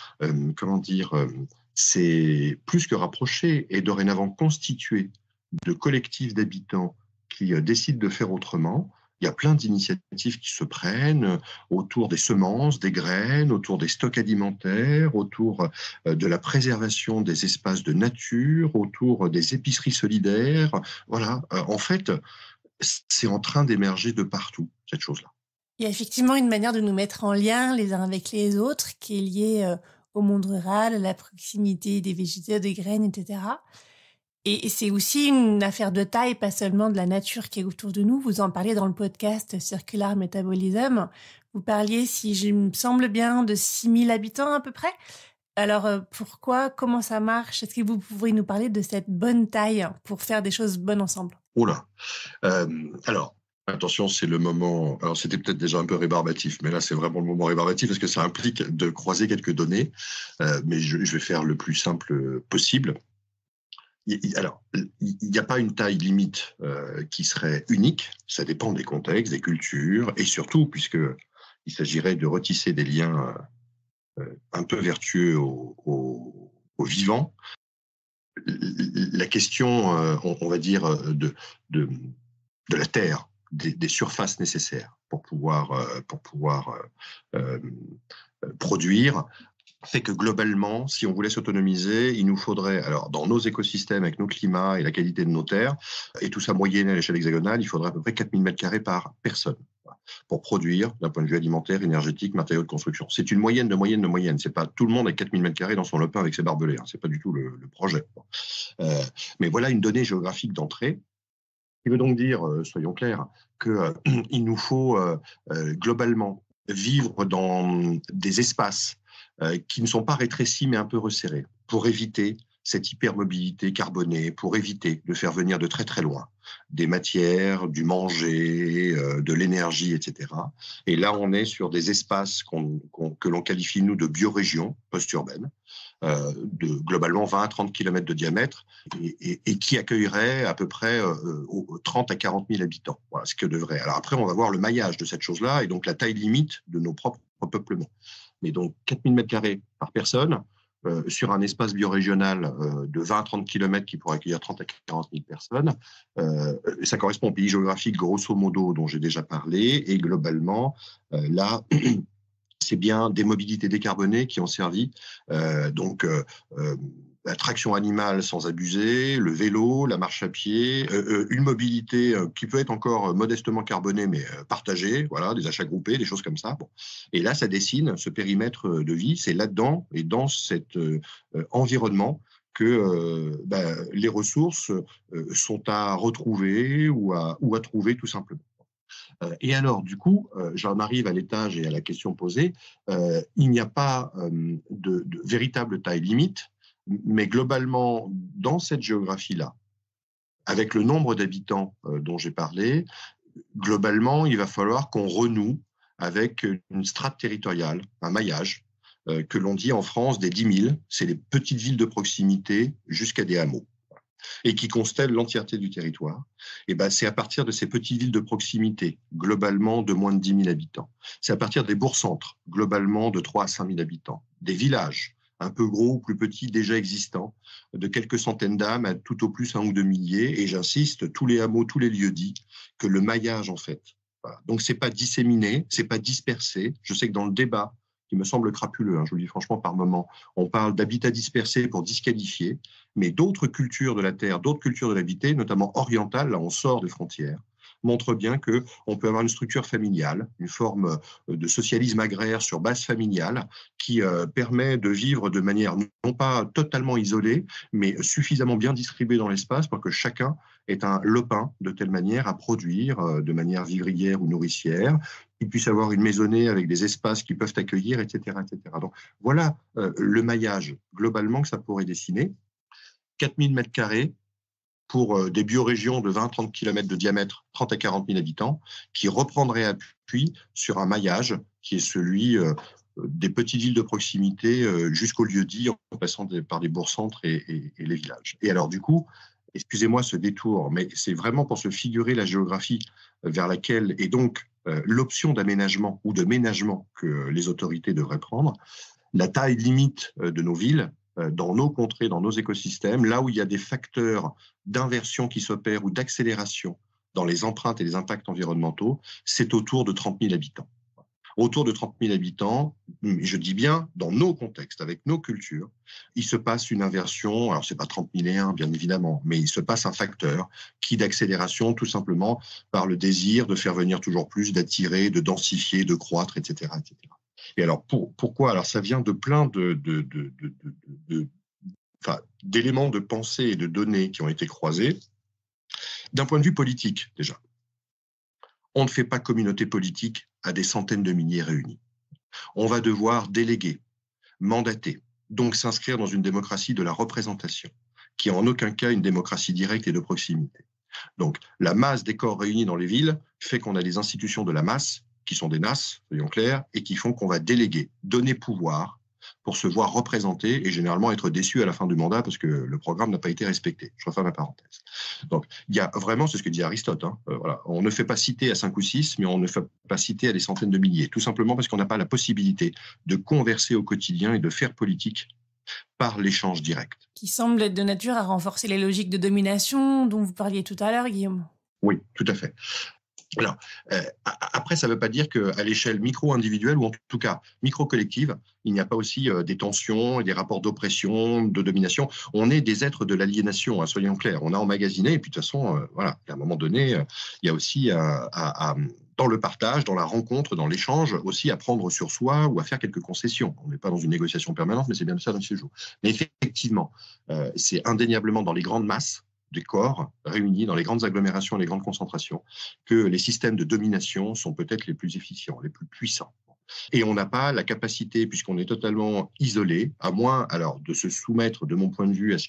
s'est plus que rapproché et dorénavant constitué de collectifs d'habitants qui décident de faire autrement, Il y a plein d'initiatives qui se prennent autour des semences, des graines, autour des stocks alimentaires, autour de la préservation des espaces de nature, autour des épiceries solidaires. Voilà, en fait, c'est en train d'émerger de partout, cette chose-là. Il y a effectivement une manière de nous mettre en lien les uns avec les autres qui est liée au monde rural, à la proximité des végétaux, des graines, etc. Et c'est aussi une affaire de taille, pas seulement de la nature qui est autour de nous. Vous en parliez dans le podcast Circular Metabolism. Vous parliez, si je me semble bien, de 6000 habitants à peu près. Alors, pourquoi, comment ça marche? Est-ce que vous pourriez nous parler de cette bonne taille pour faire des choses bonnes ensemble? Oula. Alors, attention, c'est le moment. Alors, c'était peut-être déjà un peu rébarbatif, mais là, c'est vraiment le moment rébarbatif parce que ça implique de croiser quelques données. Mais je vais faire le plus simple possible. Alors, il n'y a pas une taille limite qui serait unique. Ça dépend des contextes, des cultures, et surtout, puisqu'il s'agirait de retisser des liens un peu vertueux au vivant. La question, on va dire, de la terre, des surfaces nécessaires pour pouvoir produire, fait que globalement, si on voulait s'autonomiser, il nous faudrait, alors dans nos écosystèmes, avec nos climats et la qualité de nos terres, et tout ça moyenné à l'échelle hexagonale, il faudrait à peu près 4000 m² par personne pour produire, d'un point de vue alimentaire, énergétique, matériaux de construction. C'est une moyenne de moyenne de moyenne. C'est pas tout le monde avec 4000 m² dans son lopin avec ses barbelés. Hein. C'est pas du tout le projet. Mais voilà une donnée géographique d'entrée. Il veut donc dire, soyons clairs, qu'il nous faut globalement vivre dans des espaces qui ne sont pas rétrécis mais un peu resserrés pour éviter cette hypermobilité carbonée, pour éviter de faire venir de très très loin des matières, du manger, de l'énergie, etc. Et là, on est sur des espaces que l'on qualifie, nous, de biorégions post-urbaines, de globalement 20 à 30 km de diamètre, et qui accueilleraient à peu près 30 à 40 000 habitants. Voilà ce que devrait. Alors après, on va voir le maillage de cette chose-là, et donc la taille limite de nos propres peuplements. Mais donc 4000 m² par personne, sur un espace biorégional de 20 à 30 km qui pourrait accueillir 30 à 40 000 personnes. Ça correspond au pays géographique grosso modo dont j'ai déjà parlé. Et globalement, là, c'est bien des mobilités décarbonées qui ont servi. La traction animale sans abuser, le vélo, la marche à pied, une mobilité qui peut être encore modestement carbonée, mais partagée, voilà, des achats groupés, des choses comme ça. Bon. Et là, ça dessine ce périmètre de vie. C'est là-dedans et dans cet environnement que les ressources sont à retrouver ou à trouver tout simplement. Et alors, du coup, j'en arrive à l'étage et à la question posée. Il n'y a pas de véritable taille limite. Mais globalement, dans cette géographie-là, avec le nombre d'habitants dont j'ai parlé, globalement, il va falloir qu'on renoue avec une strate territoriale, un maillage, que l'on dit en France des 10 000. C'est les petites villes de proximité jusqu'à des hameaux, et qui constellent l'entièreté du territoire. Et c'est à partir de ces petites villes de proximité, globalement de moins de 10 000 habitants. C'est à partir des bourgs-centres, globalement de 3 à 5 000 habitants. Des villages, un peu gros ou plus petits, déjà existants, de quelques centaines d'âmes à tout au plus 1 ou 2 milliers. Et j'insiste, tous les hameaux, tous les lieux-dits, que le maillage, en fait. Voilà. Donc, c'est pas disséminé, c'est pas dispersé. Je sais que dans le débat, qui me semble crapuleux, je vous le dis franchement par moment, on parle d'habitat dispersé pour disqualifier, mais d'autres cultures de la terre, d'autres cultures de l'habité, notamment orientales, là on sort des frontières, montre bien qu'on peut avoir une structure familiale, une forme de socialisme agraire sur base familiale qui permet de vivre de manière non pas totalement isolée, mais suffisamment bien distribuée dans l'espace pour que chacun ait un lopin de telle manière à produire de manière vivrière ou nourricière, qu'il puisse avoir une maisonnée avec des espaces qui peuvent accueillir, etc. etc. Donc voilà le maillage globalement que ça pourrait dessiner. 4000 m² pour des biorégions de 20-30 km de diamètre, 30 à 40 000 habitants, qui reprendraient appui sur un maillage qui est celui des petites villes de proximité jusqu'au lieu-dit, en passant par des bourgs-centres et les villages. Et alors du coup, excusez-moi ce détour, mais c'est vraiment pour se figurer la géographie vers laquelle, et donc l'option d'aménagement ou de ménagement que les autorités devraient prendre, la taille limite de nos villes, dans nos contrées, dans nos écosystèmes, là où il y a des facteurs d'inversion qui s'opèrent ou d'accélération dans les empreintes et les impacts environnementaux, c'est autour de 30 000 habitants. Autour de 30 000 habitants, je dis bien dans nos contextes, avec nos cultures, il se passe une inversion, alors ce n'est pas 30 001 bien évidemment, mais il se passe un facteur qui d'accélération tout simplement par le désir de faire venir toujours plus, d'attirer, de densifier, de croître, etc. etc. Et alors pourquoi? Alors ça vient de plein d'éléments de pensée et de données qui ont été croisés. D'un point de vue politique déjà, on ne fait pas communauté politique à des centaines de milliers réunis. On va devoir déléguer, mandater, donc s'inscrire dans une démocratie de la représentation, qui est en aucun cas une démocratie directe et de proximité. Donc la masse des corps réunis dans les villes fait qu'on a des institutions de la masse, qui sont des NAS, soyons clairs, et qui font qu'on va déléguer, donner pouvoir pour se voir représenter et généralement être déçu à la fin du mandat parce que le programme n'a pas été respecté. Je referme la parenthèse. Donc, il y a vraiment, c'est ce que dit Aristote, voilà, on ne fait pas citer à 5 ou 6, mais on ne fait pas citer à des centaines de milliers, tout simplement parce qu'on n'a pas la possibilité de converser au quotidien et de faire politique par l'échange direct. Qui semble être de nature à renforcer les logiques de domination dont vous parliez tout à l'heure, Guillaume. Oui, tout à fait. Alors, après, ça ne veut pas dire qu'à l'échelle micro-individuelle, ou en tout cas micro-collective, il n'y a pas aussi des tensions et des rapports d'oppression, de domination. On est des êtres de l'aliénation, soyons clairs. On a emmagasiné, et puis de toute façon, voilà, à un moment donné, il y a aussi dans le partage, dans la rencontre, dans l'échange, aussi à prendre sur soi ou à faire quelques concessions. On n'est pas dans une négociation permanente, mais c'est bien ça dans ce jeu. Mais effectivement, c'est indéniablement dans les grandes masses, des corps réunis dans les grandes agglomérations et les grandes concentrations, que les systèmes de domination sont peut-être les plus efficients, les plus puissants. Et on n'a pas la capacité, puisqu'on est totalement isolé, à moins alors de se soumettre, de mon point de vue, à ce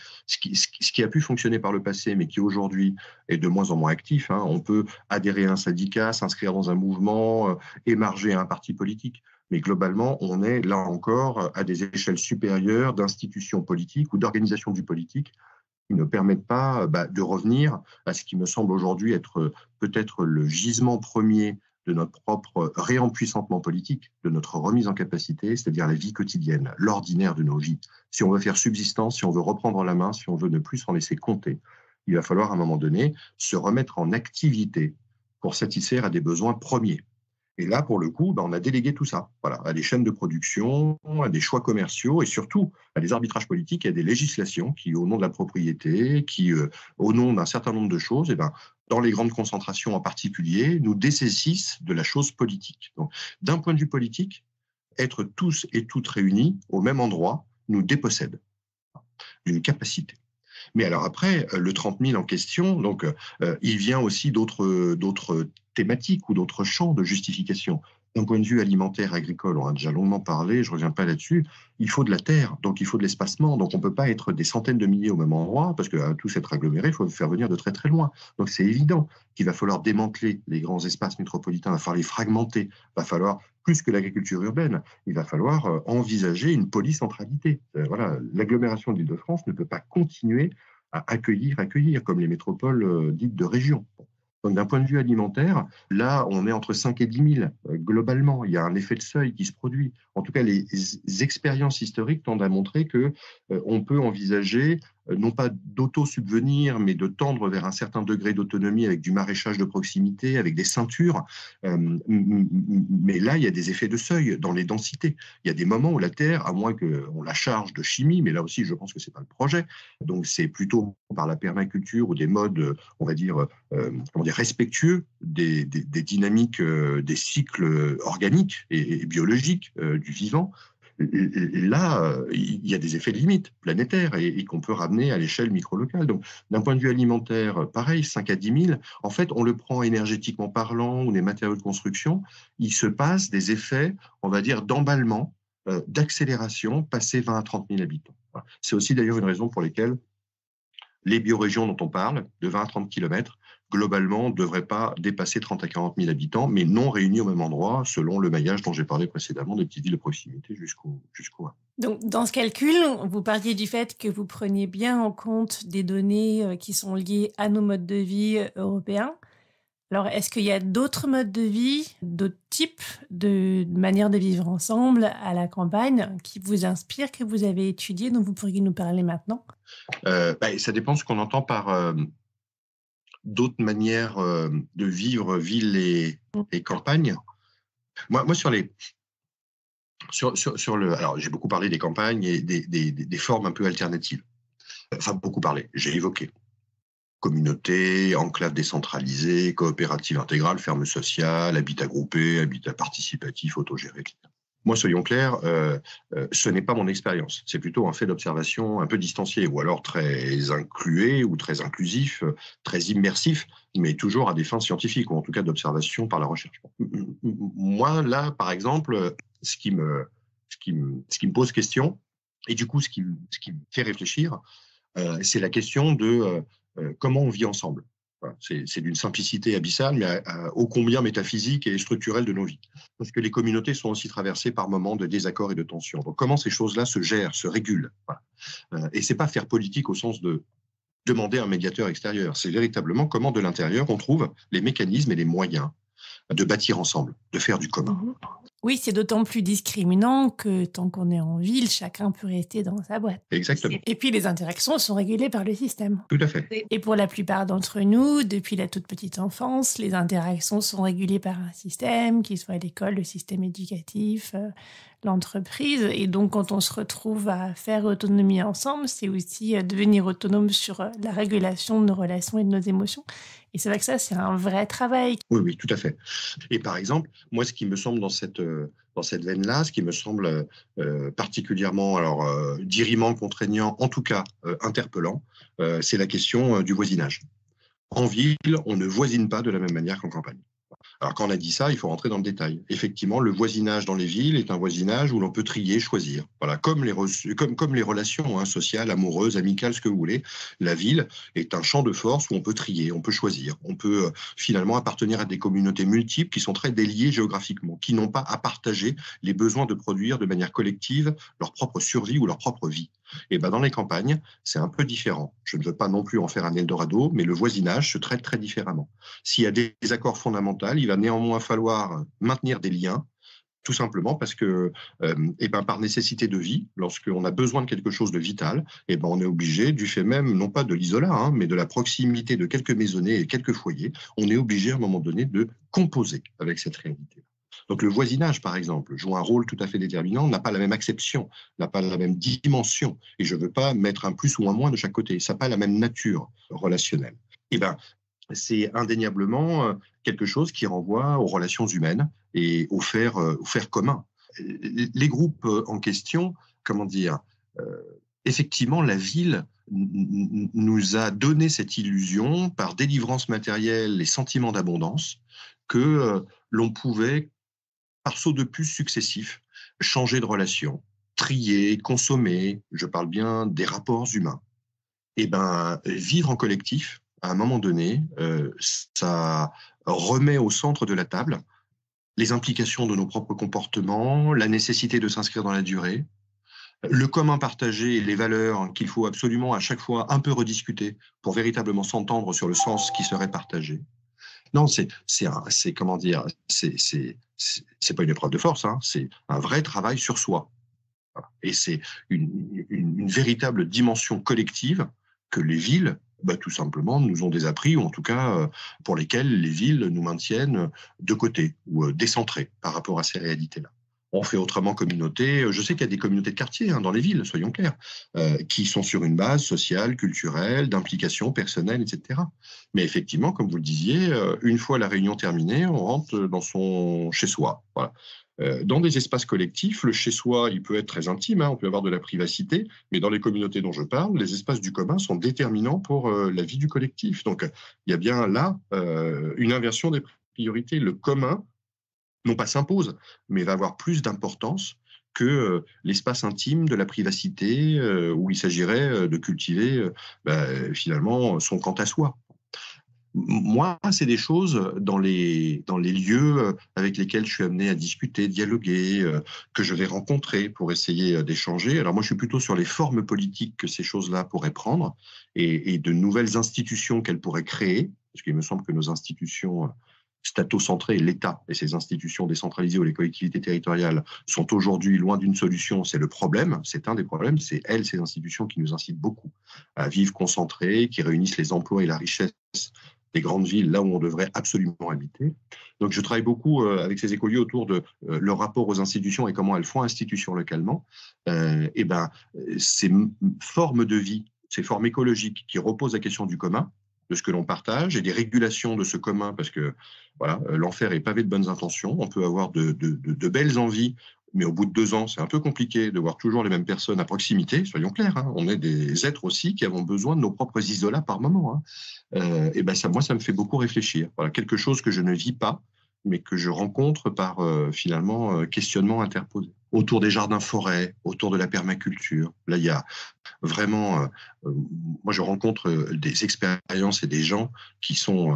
qui a pu fonctionner par le passé, mais qui aujourd'hui est de moins en moins actif. On peut adhérer à un syndicat, s'inscrire dans un mouvement, émarger à un parti politique. Mais globalement, on est là encore à des échelles supérieures d'institutions politiques ou d'organisations du politique qui ne permettent pas de revenir à ce qui me semble aujourd'hui être peut-être le gisement premier de notre propre réempuissantement politique, de notre remise en capacité, c'est-à-dire la vie quotidienne, l'ordinaire de nos vies. Si on veut faire subsistance, si on veut reprendre la main, si on veut ne plus s'en laisser compter, il va falloir à un moment donné se remettre en activité pour satisfaire à des besoins premiers. Et là, pour le coup, on a délégué tout ça, voilà, à des chaînes de production, à des choix commerciaux et surtout à des arbitrages politiques et à des législations qui, au nom de la propriété, qui, au nom d'un certain nombre de choses, dans les grandes concentrations en particulier, nous dessaisissent de la chose politique. Donc, d'un point de vue politique, être tous et toutes réunis au même endroit nous dépossède d'une capacité. Mais alors après, le 30 000 en question, donc, il vient aussi d'autres thématiques ou d'autres champs de justification. D'un point de vue alimentaire, agricole, on a déjà longuement parlé, je ne reviens pas là-dessus, il faut de la terre, donc il faut de l'espacement, donc on ne peut pas être des centaines de milliers au même endroit, parce qu'à tous être agglomérés, il faut faire venir de très très loin. Donc c'est évident qu'il va falloir démanteler les grands espaces métropolitains, il va falloir les fragmenter, il va falloir, plus que l'agriculture urbaine, il va falloir envisager une polycentralité. Voilà, l'agglomération de l'Île-de-France ne peut pas continuer à accueillir comme les métropoles dites de région. Donc, d'un point de vue alimentaire, là, on est entre 5 et 10 000 globalement. Il y a un effet de seuil qui se produit. En tout cas, les expériences historiques tendent à montrer qu'on peut envisager, non pas d'auto-subvenir, mais de tendre vers un certain degré d'autonomie avec du maraîchage de proximité, avec des ceintures. Mais là, il y a des effets de seuil dans les densités. Il y a des moments où la terre, à moins qu'on la charge de chimie, mais là aussi, je pense que ce n'est pas le projet. Donc, c'est plutôt par la permaculture ou des modes, on va dire, respectueux des dynamiques, des cycles organiques et biologiques du vivant. Là, il y a des effets de limite planétaires et qu'on peut ramener à l'échelle micro-locale. Donc, d'un point de vue alimentaire, pareil, 5 à 10 000, en fait, on le prend énergétiquement parlant ou des matériaux de construction, il se passe des effets, on va dire, d'emballement, d'accélération, passé 20 à 30 000 habitants. Voilà. C'est aussi d'ailleurs une raison pour laquelle les biorégions dont on parle, de 20 à 30 km, globalement, ne devraient pas dépasser 30 à 40 000 habitants, mais non réunis au même endroit, selon le maillage dont j'ai parlé précédemment, des petites villes de proximité jusqu'au. Donc, dans ce calcul, vous parliez du fait que vous preniez bien en compte des données qui sont liées à nos modes de vie européens. Alors, est-ce qu'il y a d'autres modes de vie, d'autres types de manières de vivre ensemble à la campagne qui vous inspirent, que vous avez étudiés, dont vous pourriez nous parler maintenant ? Ça dépend de ce qu'on entend par d'autres manières de vivre ville et campagne. Moi alors j'ai beaucoup parlé des campagnes et des formes un peu alternatives. Enfin, beaucoup parlé, j'ai évoqué. Communauté, enclave décentralisée, coopérative intégrale, ferme sociale, habitat groupé, habitat participatif, autogéré, etc. Moi, soyons clairs, ce n'est pas mon expérience. C'est plutôt un fait d'observation un peu distancié, ou alors très inclué, ou très inclusif, très immersif, mais toujours à des fins scientifiques, ou en tout cas d'observation par la recherche. Moi, là, par exemple, ce qui me pose question, et du coup, ce qui me fait réfléchir, c'est la question de comment on vit ensemble. Voilà, c'est d'une simplicité abyssale, mais ô combien métaphysique et structurelle de nos vies. Parce que les communautés sont aussi traversées par moments de désaccords et de tensions. Donc, comment ces choses-là se gèrent, se régulent. Voilà. Et ce n'est pas faire politique au sens de demander un médiateur extérieur. C'est véritablement comment, de l'intérieur, on trouve les mécanismes et les moyens de bâtir ensemble, de faire du commun. Oui, c'est d'autant plus discriminant que tant qu'on est en ville, chacun peut rester dans sa boîte. Exactement. Et puis les interactions sont régulées par le système. Tout à fait. Et pour la plupart d'entre nous, depuis la toute petite enfance, les interactions sont régulées par un système, qu'il soit l'école, le système éducatif, l'entreprise. Et donc, quand on se retrouve à faire autonomie ensemble, c'est aussi devenir autonome sur la régulation de nos relations et de nos émotions. Et c'est vrai que ça, c'est un vrai travail. Oui, tout à fait. Et par exemple, moi, ce qui me semble dans cette veine-là, ce qui me semble particulièrement dirimant, contraignant, en tout cas interpellant, c'est la question du voisinage. En ville, on ne voisine pas de la même manière qu'en campagne. Alors, quand on a dit ça, il faut rentrer dans le détail. Effectivement, le voisinage dans les villes est un voisinage où l'on peut trier, choisir. Voilà, comme les relations sociales, amoureuses, amicales, ce que vous voulez. La ville est un champ de force où on peut trier, on peut choisir. On peut finalement appartenir à des communautés multiples qui sont très déliées géographiquement, qui n'ont pas à partager les besoins de produire de manière collective leur propre survie ou leur propre vie. Et dans les campagnes, c'est un peu différent. Je ne veux pas non plus en faire un Eldorado, mais le voisinage se traite très différemment. S'il y a des accords fondamentaux, il va néanmoins falloir maintenir des liens, tout simplement parce que, par nécessité de vie, lorsqu'on a besoin de quelque chose de vital, on est obligé, du fait même, non pas de l'isolat, mais de la proximité de quelques maisonnées et quelques foyers, on est obligé à un moment donné de composer avec cette réalité. Donc le voisinage, par exemple, joue un rôle tout à fait déterminant, n'a pas la même acception, n'a pas la même dimension. Et je ne veux pas mettre un plus ou un moins de chaque côté. Ça n'a pas la même nature relationnelle. C'est indéniablement quelque chose qui renvoie aux relations humaines et au faire commun. Les groupes en question, effectivement, la ville nous a donné cette illusion, par délivrance matérielle et sentiment d'abondance, que l'on pouvait, par saut de puce successifs, changer de relation, trier, consommer, je parle bien des rapports humains. Vivre en collectif, à un moment donné, ça remet au centre de la table les implications de nos propres comportements, la nécessité de s'inscrire dans la durée, le commun partagé et les valeurs qu'il faut absolument à chaque fois un peu rediscuter pour véritablement s'entendre sur le sens qui serait partagé. Non, c'est pas une épreuve de force, c'est un vrai travail sur soi. Voilà. Et c'est une véritable dimension collective que les villes, tout simplement, nous ont désappris, ou en tout cas pour lesquelles les villes nous maintiennent de côté ou décentrés par rapport à ces réalités-là. On fait autrement communauté. Je sais qu'il y a des communautés de quartier dans les villes, soyons clairs, qui sont sur une base sociale, culturelle, d'implication personnelle, etc. Mais effectivement, comme vous le disiez, une fois la réunion terminée, on rentre dans son chez-soi. Voilà. Dans des espaces collectifs, le chez-soi, il peut être très intime, on peut avoir de la privacité, mais dans les communautés dont je parle, les espaces du commun sont déterminants pour la vie du collectif. Donc, il y a bien là une inversion des priorités. Le commun, non pas s'impose, mais va avoir plus d'importance que l'espace intime de la privacité où il s'agirait de cultiver finalement son quant à soi. Moi, c'est des choses dans les lieux avec lesquels je suis amené à discuter, dialoguer, que je vais rencontrer pour essayer d'échanger. Alors moi, je suis plutôt sur les formes politiques que ces choses-là pourraient prendre et de nouvelles institutions qu'elles pourraient créer, parce qu'il me semble que nos institutions statocentrées, l'État et ses institutions décentralisées ou les collectivités territoriales sont aujourd'hui loin d'une solution. C'est le problème, c'est un des problèmes, c'est ces institutions qui nous incitent beaucoup à vivre concentrés, qui réunissent les emplois et la richesse des grandes villes, là où on devrait absolument habiter. Donc, je travaille beaucoup avec ces écoliers autour de leur rapport aux institutions et comment elles font institution localement. Ces formes de vie, ces formes écologiques qui reposent la question du commun, de ce que l'on partage et des régulations de ce commun, parce que voilà, l'enfer est pavé de bonnes intentions. On peut avoir de belles envies, mais au bout de 2 ans, c'est un peu compliqué de voir toujours les mêmes personnes à proximité, soyons clairs. Hein. On est des êtres aussi qui avons besoin de nos propres isolats par moment. Hein. Moi, ça me fait beaucoup réfléchir. Voilà, quelque chose que je ne vis pas, mais que je rencontre par questionnement interposé. Autour des jardins-forêts, autour de la permaculture. Là, il y a vraiment... moi, je rencontre des expériences et des gens qui sont...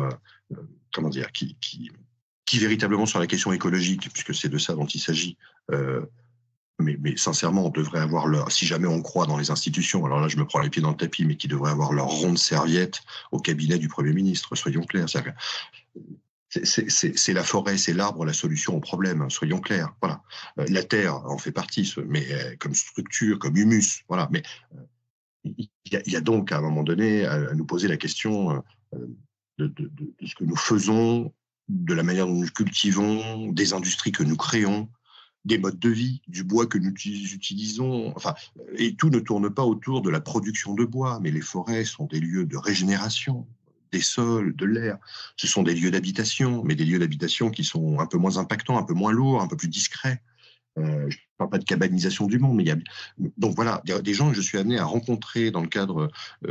qui véritablement sur la question écologique, puisque c'est de ça dont il s'agit, mais sincèrement, on devrait avoir si jamais on croit dans les institutions, alors là je me prends les pieds dans le tapis, mais qui devraient avoir leur ronde serviette au cabinet du Premier ministre, soyons clairs. C'est la forêt, c'est l'arbre, la solution au problème, soyons clairs. Voilà. La terre en fait partie, mais comme structure, comme humus. Voilà. Mais il y a donc à un moment donné à nous poser la question de ce que nous faisons, de la manière dont nous cultivons, des industries que nous créons, des modes de vie, du bois que nous utilisons. Enfin, et tout ne tourne pas autour de la production de bois, mais les forêts sont des lieux de régénération des sols, de l'air. Ce sont des lieux d'habitation, mais des lieux d'habitation qui sont un peu moins impactants, un peu moins lourds, un peu plus discrets. Je ne parle pas de cabanisation du monde, mais donc voilà, des gens que je suis amené à rencontrer dans le cadre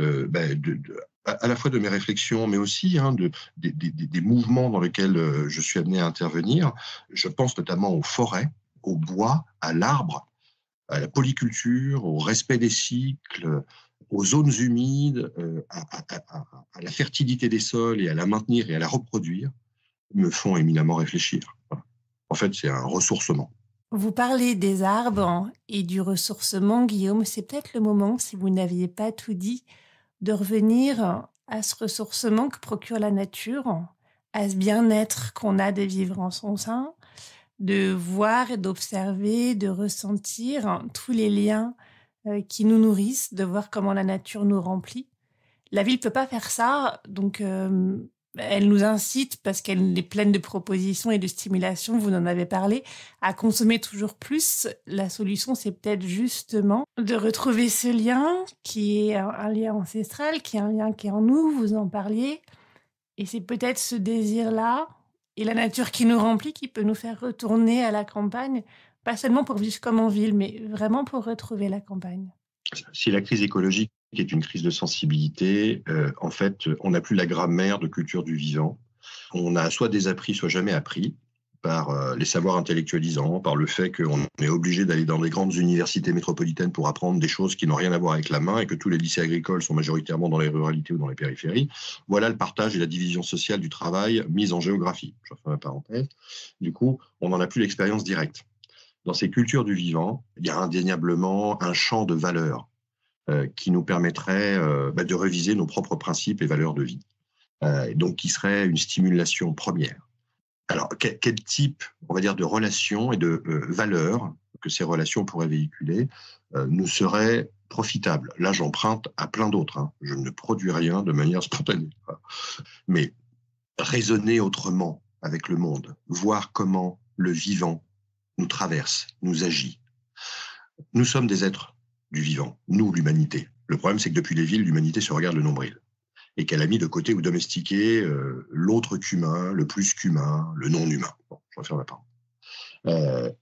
à la fois de mes réflexions, mais aussi des mouvements dans lesquels je suis amené à intervenir. Je pense notamment aux forêts, au bois, à l'arbre, à la polyculture, au respect des cycles, aux zones humides, à la fertilité des sols et à la maintenir et à la reproduire, me font éminemment réfléchir. Voilà. En fait, c'est un ressourcement. Vous parlez des arbres et du ressourcement, Guillaume. C'est peut-être le moment, si vous n'aviez pas tout dit, de revenir à ce ressourcement que procure la nature, à ce bien-être qu'on a de vivre en son sein, de voir et d'observer, de ressentir tous les liens qui nous nourrissent, de voir comment la nature nous remplit. La ville ne peut pas faire ça, donc elle nous incite, parce qu'elle est pleine de propositions et de stimulations, vous en avez parlé, à consommer toujours plus. La solution, c'est peut-être justement de retrouver ce lien qui est un lien ancestral, qui est un lien qui est en nous, vous en parliez. Et c'est peut-être ce désir-là et la nature qui nous remplit qui peut nous faire retourner à la campagne, pas seulement pour vivre comme en ville, mais vraiment pour retrouver la campagne. Si la crise écologique est une crise de sensibilité, en fait, on n'a plus la grammaire de culture du vivant. On a soit désappris, soit jamais appris par les savoirs intellectualisants, par le fait qu'on est obligé d'aller dans des grandes universités métropolitaines pour apprendre des choses qui n'ont rien à voir avec la main et que tous les lycées agricoles sont majoritairement dans les ruralités ou dans les périphéries. Voilà le partage et la division sociale du travail mise en géographie. Je refais ma parenthèse. Du coup, on n'en a plus l'expérience directe. Dans ces cultures du vivant, il y a indéniablement un champ de valeurs qui nous permettrait de réviser nos propres principes et valeurs de vie. Donc, qui serait une stimulation première. Alors, quel type, on va dire, de relations et de valeurs que ces relations pourraient véhiculer nous serait profitable? Là, j'emprunte à plein d'autres. Hein. Je ne produis rien de manière spontanée. Mais raisonner autrement avec le monde, voir comment le vivant nous traverse, nous agit. Nous sommes des êtres du vivant, nous, l'humanité. Le problème, c'est que depuis les villes, l'humanité se regarde le nombril et qu'elle a mis de côté ou domestiqué l'autre qu'humain, le plus qu'humain, le non-humain. Bon, je referme la parenthèse.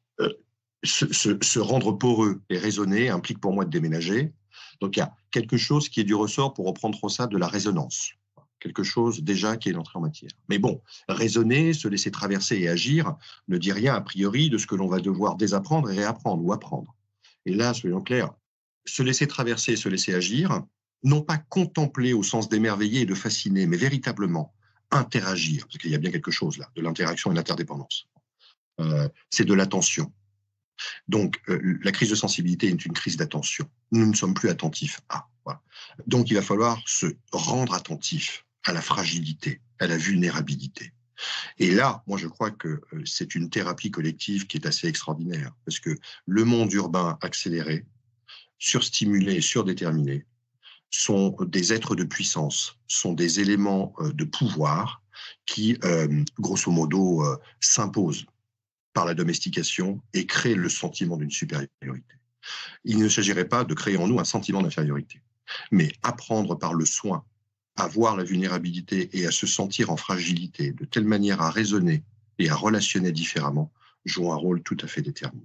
Se rendre poreux et raisonner implique pour moi de déménager. Donc, il y a quelque chose qui est du ressort, pour reprendre ça, de la résonance. Quelque chose déjà qui est l'entrée en matière. Mais bon, raisonner, se laisser traverser et agir ne dit rien a priori de ce que l'on va devoir désapprendre et réapprendre ou apprendre. Et là, soyons clairs, se laisser traverser et se laisser agir, non pas contempler au sens d'émerveiller et de fasciner, mais véritablement interagir, parce qu'il y a bien quelque chose là, de l'interaction et de l'interdépendance. C'est de l'attention. Donc, la crise de sensibilité est une crise d'attention. Nous ne sommes plus attentifs à. Voilà. Donc, il va falloir se rendre attentif à la fragilité, à la vulnérabilité. Et là, moi, je crois que c'est une thérapie collective qui est assez extraordinaire, parce que le monde urbain accéléré, surstimulé et surdéterminé, sont des êtres de puissance, sont des éléments de pouvoir qui, grosso modo, s'imposent par la domestication et créent le sentiment d'une supériorité. Il ne s'agirait pas de créer en nous un sentiment d'infériorité, mais apprendre par le soin à voir la vulnérabilité et à se sentir en fragilité, de telle manière à raisonner et à relationner différemment, joue un rôle tout à fait déterminant.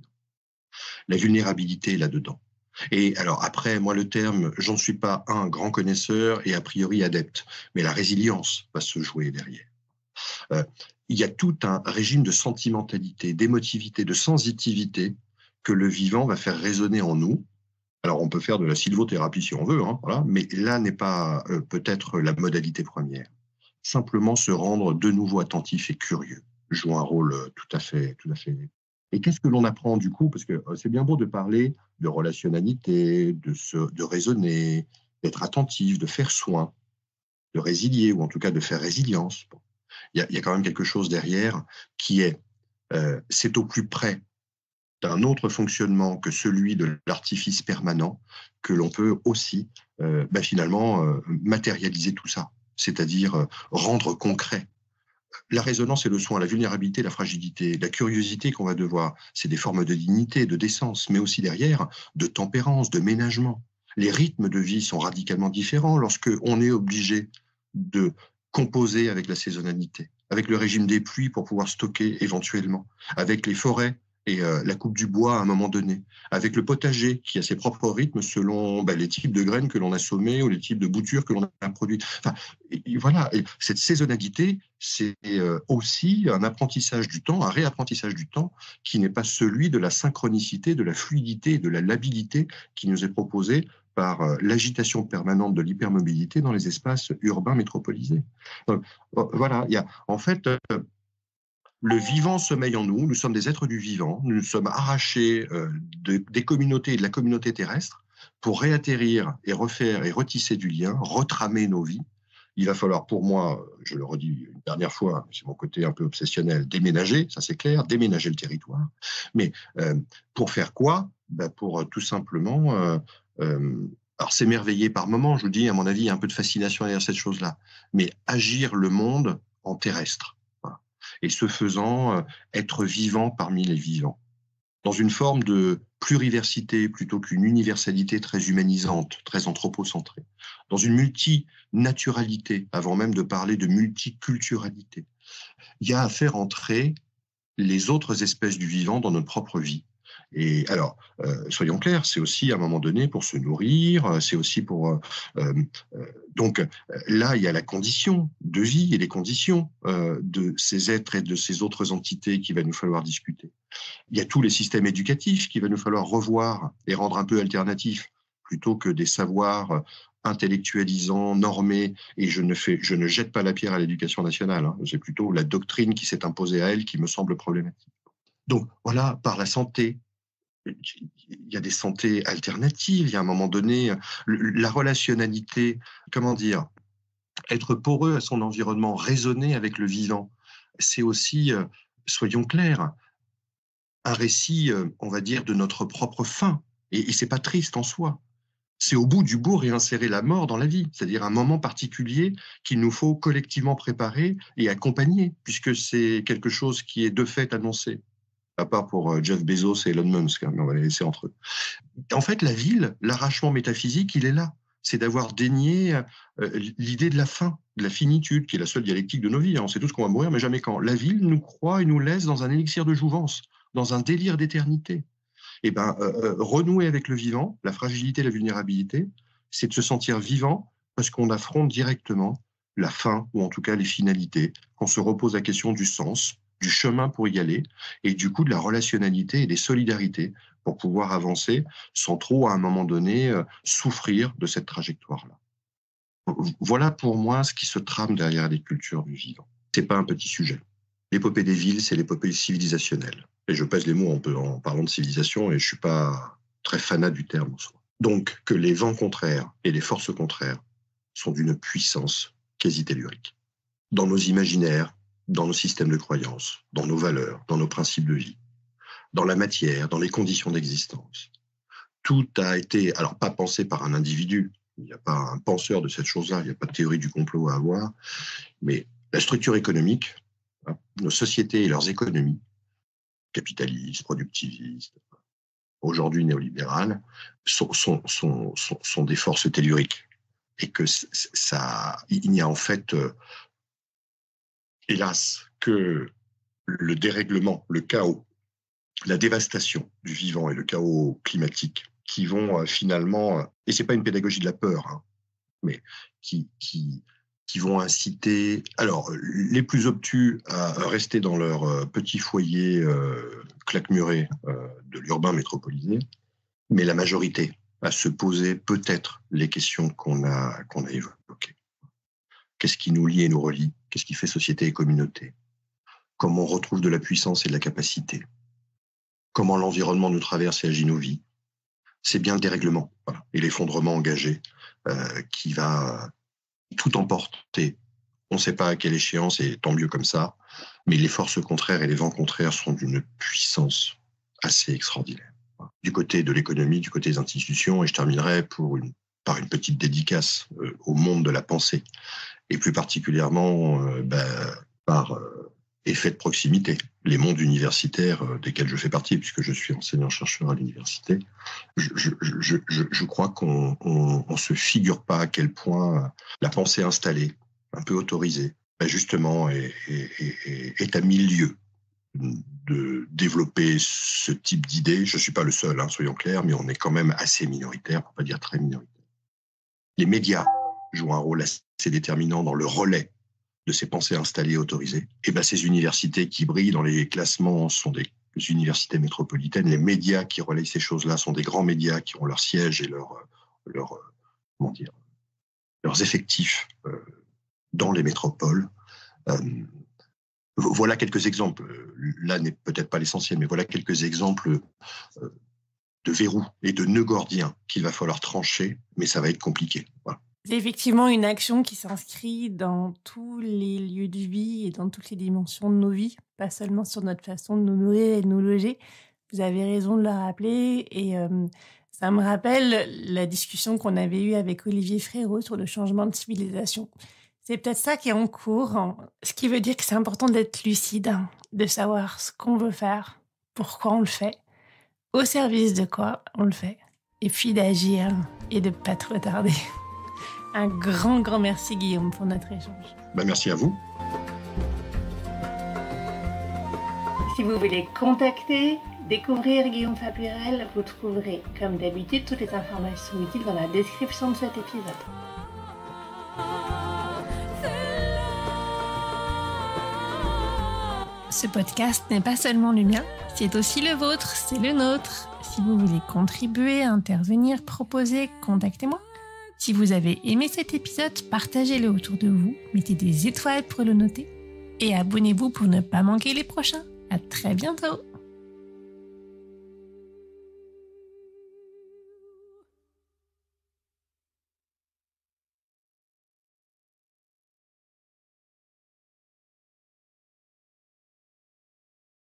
La vulnérabilité est là-dedans. Et alors après, moi le terme, j'en suis pas un grand connaisseur et a priori adepte, mais la résilience va se jouer derrière. Il y a tout un régime de sentimentalité, d'émotivité, de sensitivité que le vivant va faire résonner en nous. Alors on peut faire de la sylvothérapie si on veut, hein, voilà, mais là n'est pas peut-être la modalité première. Simplement se rendre de nouveau attentif et curieux joue un rôle tout à fait. Et qu'est-ce que l'on apprend du coup? Parce que c'est bien beau de parler de relationnalité, de raisonner, d'être attentif, de faire soin, de résilier, ou en tout cas de faire résilience. Bon. Il y a quand même quelque chose derrière qui est, c'est au plus près d'un autre fonctionnement que celui de l'artifice permanent que l'on peut aussi finalement matérialiser tout ça, c'est-à-dire rendre concret. La résonance et le soin, la vulnérabilité, la fragilité, la curiosité qu'on va devoir, c'est des formes de dignité, de décence, mais aussi derrière de tempérance, de ménagement. Les rythmes de vie sont radicalement différents lorsque on est obligé de composer avec la saisonnalité, avec le régime des pluies pour pouvoir stocker éventuellement, avec les forêts et la coupe du bois à un moment donné, avec le potager qui a ses propres rythmes selon les types de graines que l'on a semées ou les types de boutures que l'on a produites. Enfin, voilà, et cette saisonnalité, c'est aussi un apprentissage du temps, un réapprentissage du temps qui n'est pas celui de la synchronicité, de la fluidité, de la labilité qui nous est proposée par l'agitation permanente de l'hypermobilité dans les espaces urbains métropolisés. Donc, voilà, il y a en fait... Le vivant sommeille en nous, nous sommes des êtres du vivant, nous nous sommes arrachés des communautés et de la communauté terrestre pour réatterrir et refaire et retisser du lien, retramer nos vies. Il va falloir pour moi, je le redis une dernière fois, c'est mon côté un peu obsessionnel, déménager, ça c'est clair, déménager le territoire. Mais pour faire quoi? Pour tout simplement... alors s'émerveiller par moments, je vous dis, à mon avis, il y a un peu de fascination derrière cette chose-là, mais agir le monde en terrestre. Et ce faisant, être vivant parmi les vivants, dans une forme de pluriversité plutôt qu'une universalité très humanisante, très anthropocentrée, dans une multinaturalité, avant même de parler de multiculturalité. Il y a à faire entrer les autres espèces du vivant dans notre propre vie. Et alors, soyons clairs, c'est aussi à un moment donné pour se nourrir, c'est aussi pour... donc là, il y a la condition de vie et les conditions de ces êtres et de ces autres entités qu'il va nous falloir discuter. Il y a tous les systèmes éducatifs qu'il va nous falloir revoir et rendre un peu alternatifs, plutôt que des savoirs intellectualisants, normés, et je ne jette pas la pierre à l'éducation nationale, hein, c'est plutôt la doctrine qui s'est imposée à elle qui me semble problématique. Donc voilà, par la santé, il y a des santé alternatives, il y a à un moment donné la relationnalité, comment dire, être poreux à son environnement, raisonner avec le vivant, c'est aussi, soyons clairs, un récit, on va dire, de notre propre fin, et c'est pas triste en soi. C'est au bout du bout réinsérer la mort dans la vie, c'est-à-dire un moment particulier qu'il nous faut collectivement préparer et accompagner, puisque c'est quelque chose qui est de fait annoncé. À part pour Jeff Bezos et Elon Musk, hein, mais on va les laisser entre eux. En fait, la ville, l'arrachement métaphysique, il est là. C'est d'avoir dénié l'idée de la fin, de la finitude, qui est la seule dialectique de nos vies. On sait tous qu'on va mourir, mais jamais quand. La ville nous croit et nous laisse dans un élixir de jouvence, dans un délire d'éternité. Et renouer avec le vivant, la fragilité, la vulnérabilité, c'est de se sentir vivant parce qu'on affronte directement la fin, ou en tout cas les finalités, qu'on se repose la question du sens, du chemin pour y aller, et du coup de la relationnalité et des solidarités pour pouvoir avancer sans trop, à un moment donné, souffrir de cette trajectoire-là. Voilà pour moi ce qui se trame derrière les cultures du vivant. Ce n'est pas un petit sujet. L'épopée des villes, c'est l'épopée civilisationnelle. Et je pèse les mots en parlant de civilisation, et je ne suis pas très fanat du terme en soi. Donc, que les vents contraires et les forces contraires sont d'une puissance quasi tellurique. Dans nos imaginaires, dans nos systèmes de croyances, dans nos valeurs, dans nos principes de vie, dans la matière, dans les conditions d'existence. Tout a été, alors pas pensé par un individu, Il n'y a pas un penseur de cette chose-là, il n'y a pas de théorie du complot à avoir. Mais la structure économique, nos sociétés et leurs économies, capitalistes, productivistes, aujourd'hui néolibérales, sont des forces telluriques. Et que il n'y a en fait, hélas, que le dérèglement, le chaos, la dévastation du vivant et le chaos climatique qui vont finalement, et c'est pas une pédagogie de la peur, mais qui vont inciter, alors les plus obtus à rester dans leur petit foyer claquemuré de l'urbain métropolisé, mais la majorité à se poser peut-être les questions qu'on a évoquées. Qu'est-ce qui nous lie et nous relie? Qu'est-ce qui fait société et communauté? Comment on retrouve de la puissance et de la capacité? Comment l'environnement nous traverse et agit nos vies? C'est bien le dérèglement et l'effondrement engagé qui va tout emporter. On ne sait pas à quelle échéance, et tant mieux comme ça, mais les forces contraires et les vents contraires sont d'une puissance assez extraordinaire. Du côté de l'économie, du côté des institutions, et je terminerai par une petite dédicace au monde de la pensée, et plus particulièrement par effet de proximité, les mondes universitaires desquels je fais partie, puisque je suis enseignant-chercheur à l'université. Je crois qu'on ne se figure pas à quel point la pensée installée, un peu autorisée, justement est à milieu de développer ce type d'idées. Je ne suis pas le seul, soyons clairs, mais on est quand même assez minoritaire, pour ne pas dire très minoritaire. Les médias jouent un rôle assez déterminant dans le relais de ces pensées installées et autorisées. Et ces universités qui brillent dans les classements sont des universités métropolitaines. Les médias qui relayent ces choses-là sont des grands médias qui ont leur siège et leurs effectifs dans les métropoles. Voilà quelques exemples. Là n'est peut-être pas l'essentiel, mais voilà quelques exemples de verrous et de nœuds gordiens qu'il va falloir trancher, mais ça va être compliqué. Voilà. C'est effectivement une action qui s'inscrit dans tous les lieux de vie et dans toutes les dimensions de nos vies, pas seulement sur notre façon de nous nourrir et de nous loger. Vous avez raison de le rappeler et ça me rappelle la discussion qu'on avait eue avec Olivier Frérot sur le changement de civilisation. C'est peut-être ça qui est en cours, ce qui veut dire que c'est important d'être lucide, de savoir ce qu'on veut faire, pourquoi on le fait, au service de quoi on le fait, et puis d'agir et de ne pas trop tarder. Un grand merci Guillaume pour notre échange. Merci à vous. Si vous voulez contacter, découvrir Guillaume Faburel, vous trouverez comme d'habitude toutes les informations utiles dans la description de cet épisode. Ce podcast n'est pas seulement le mien, c'est aussi le vôtre, c'est le nôtre. Si vous voulez contribuer, intervenir, proposer, contactez-moi. Si vous avez aimé cet épisode, partagez-le autour de vous, mettez des étoiles pour le noter et abonnez-vous pour ne pas manquer les prochains. À très bientôt!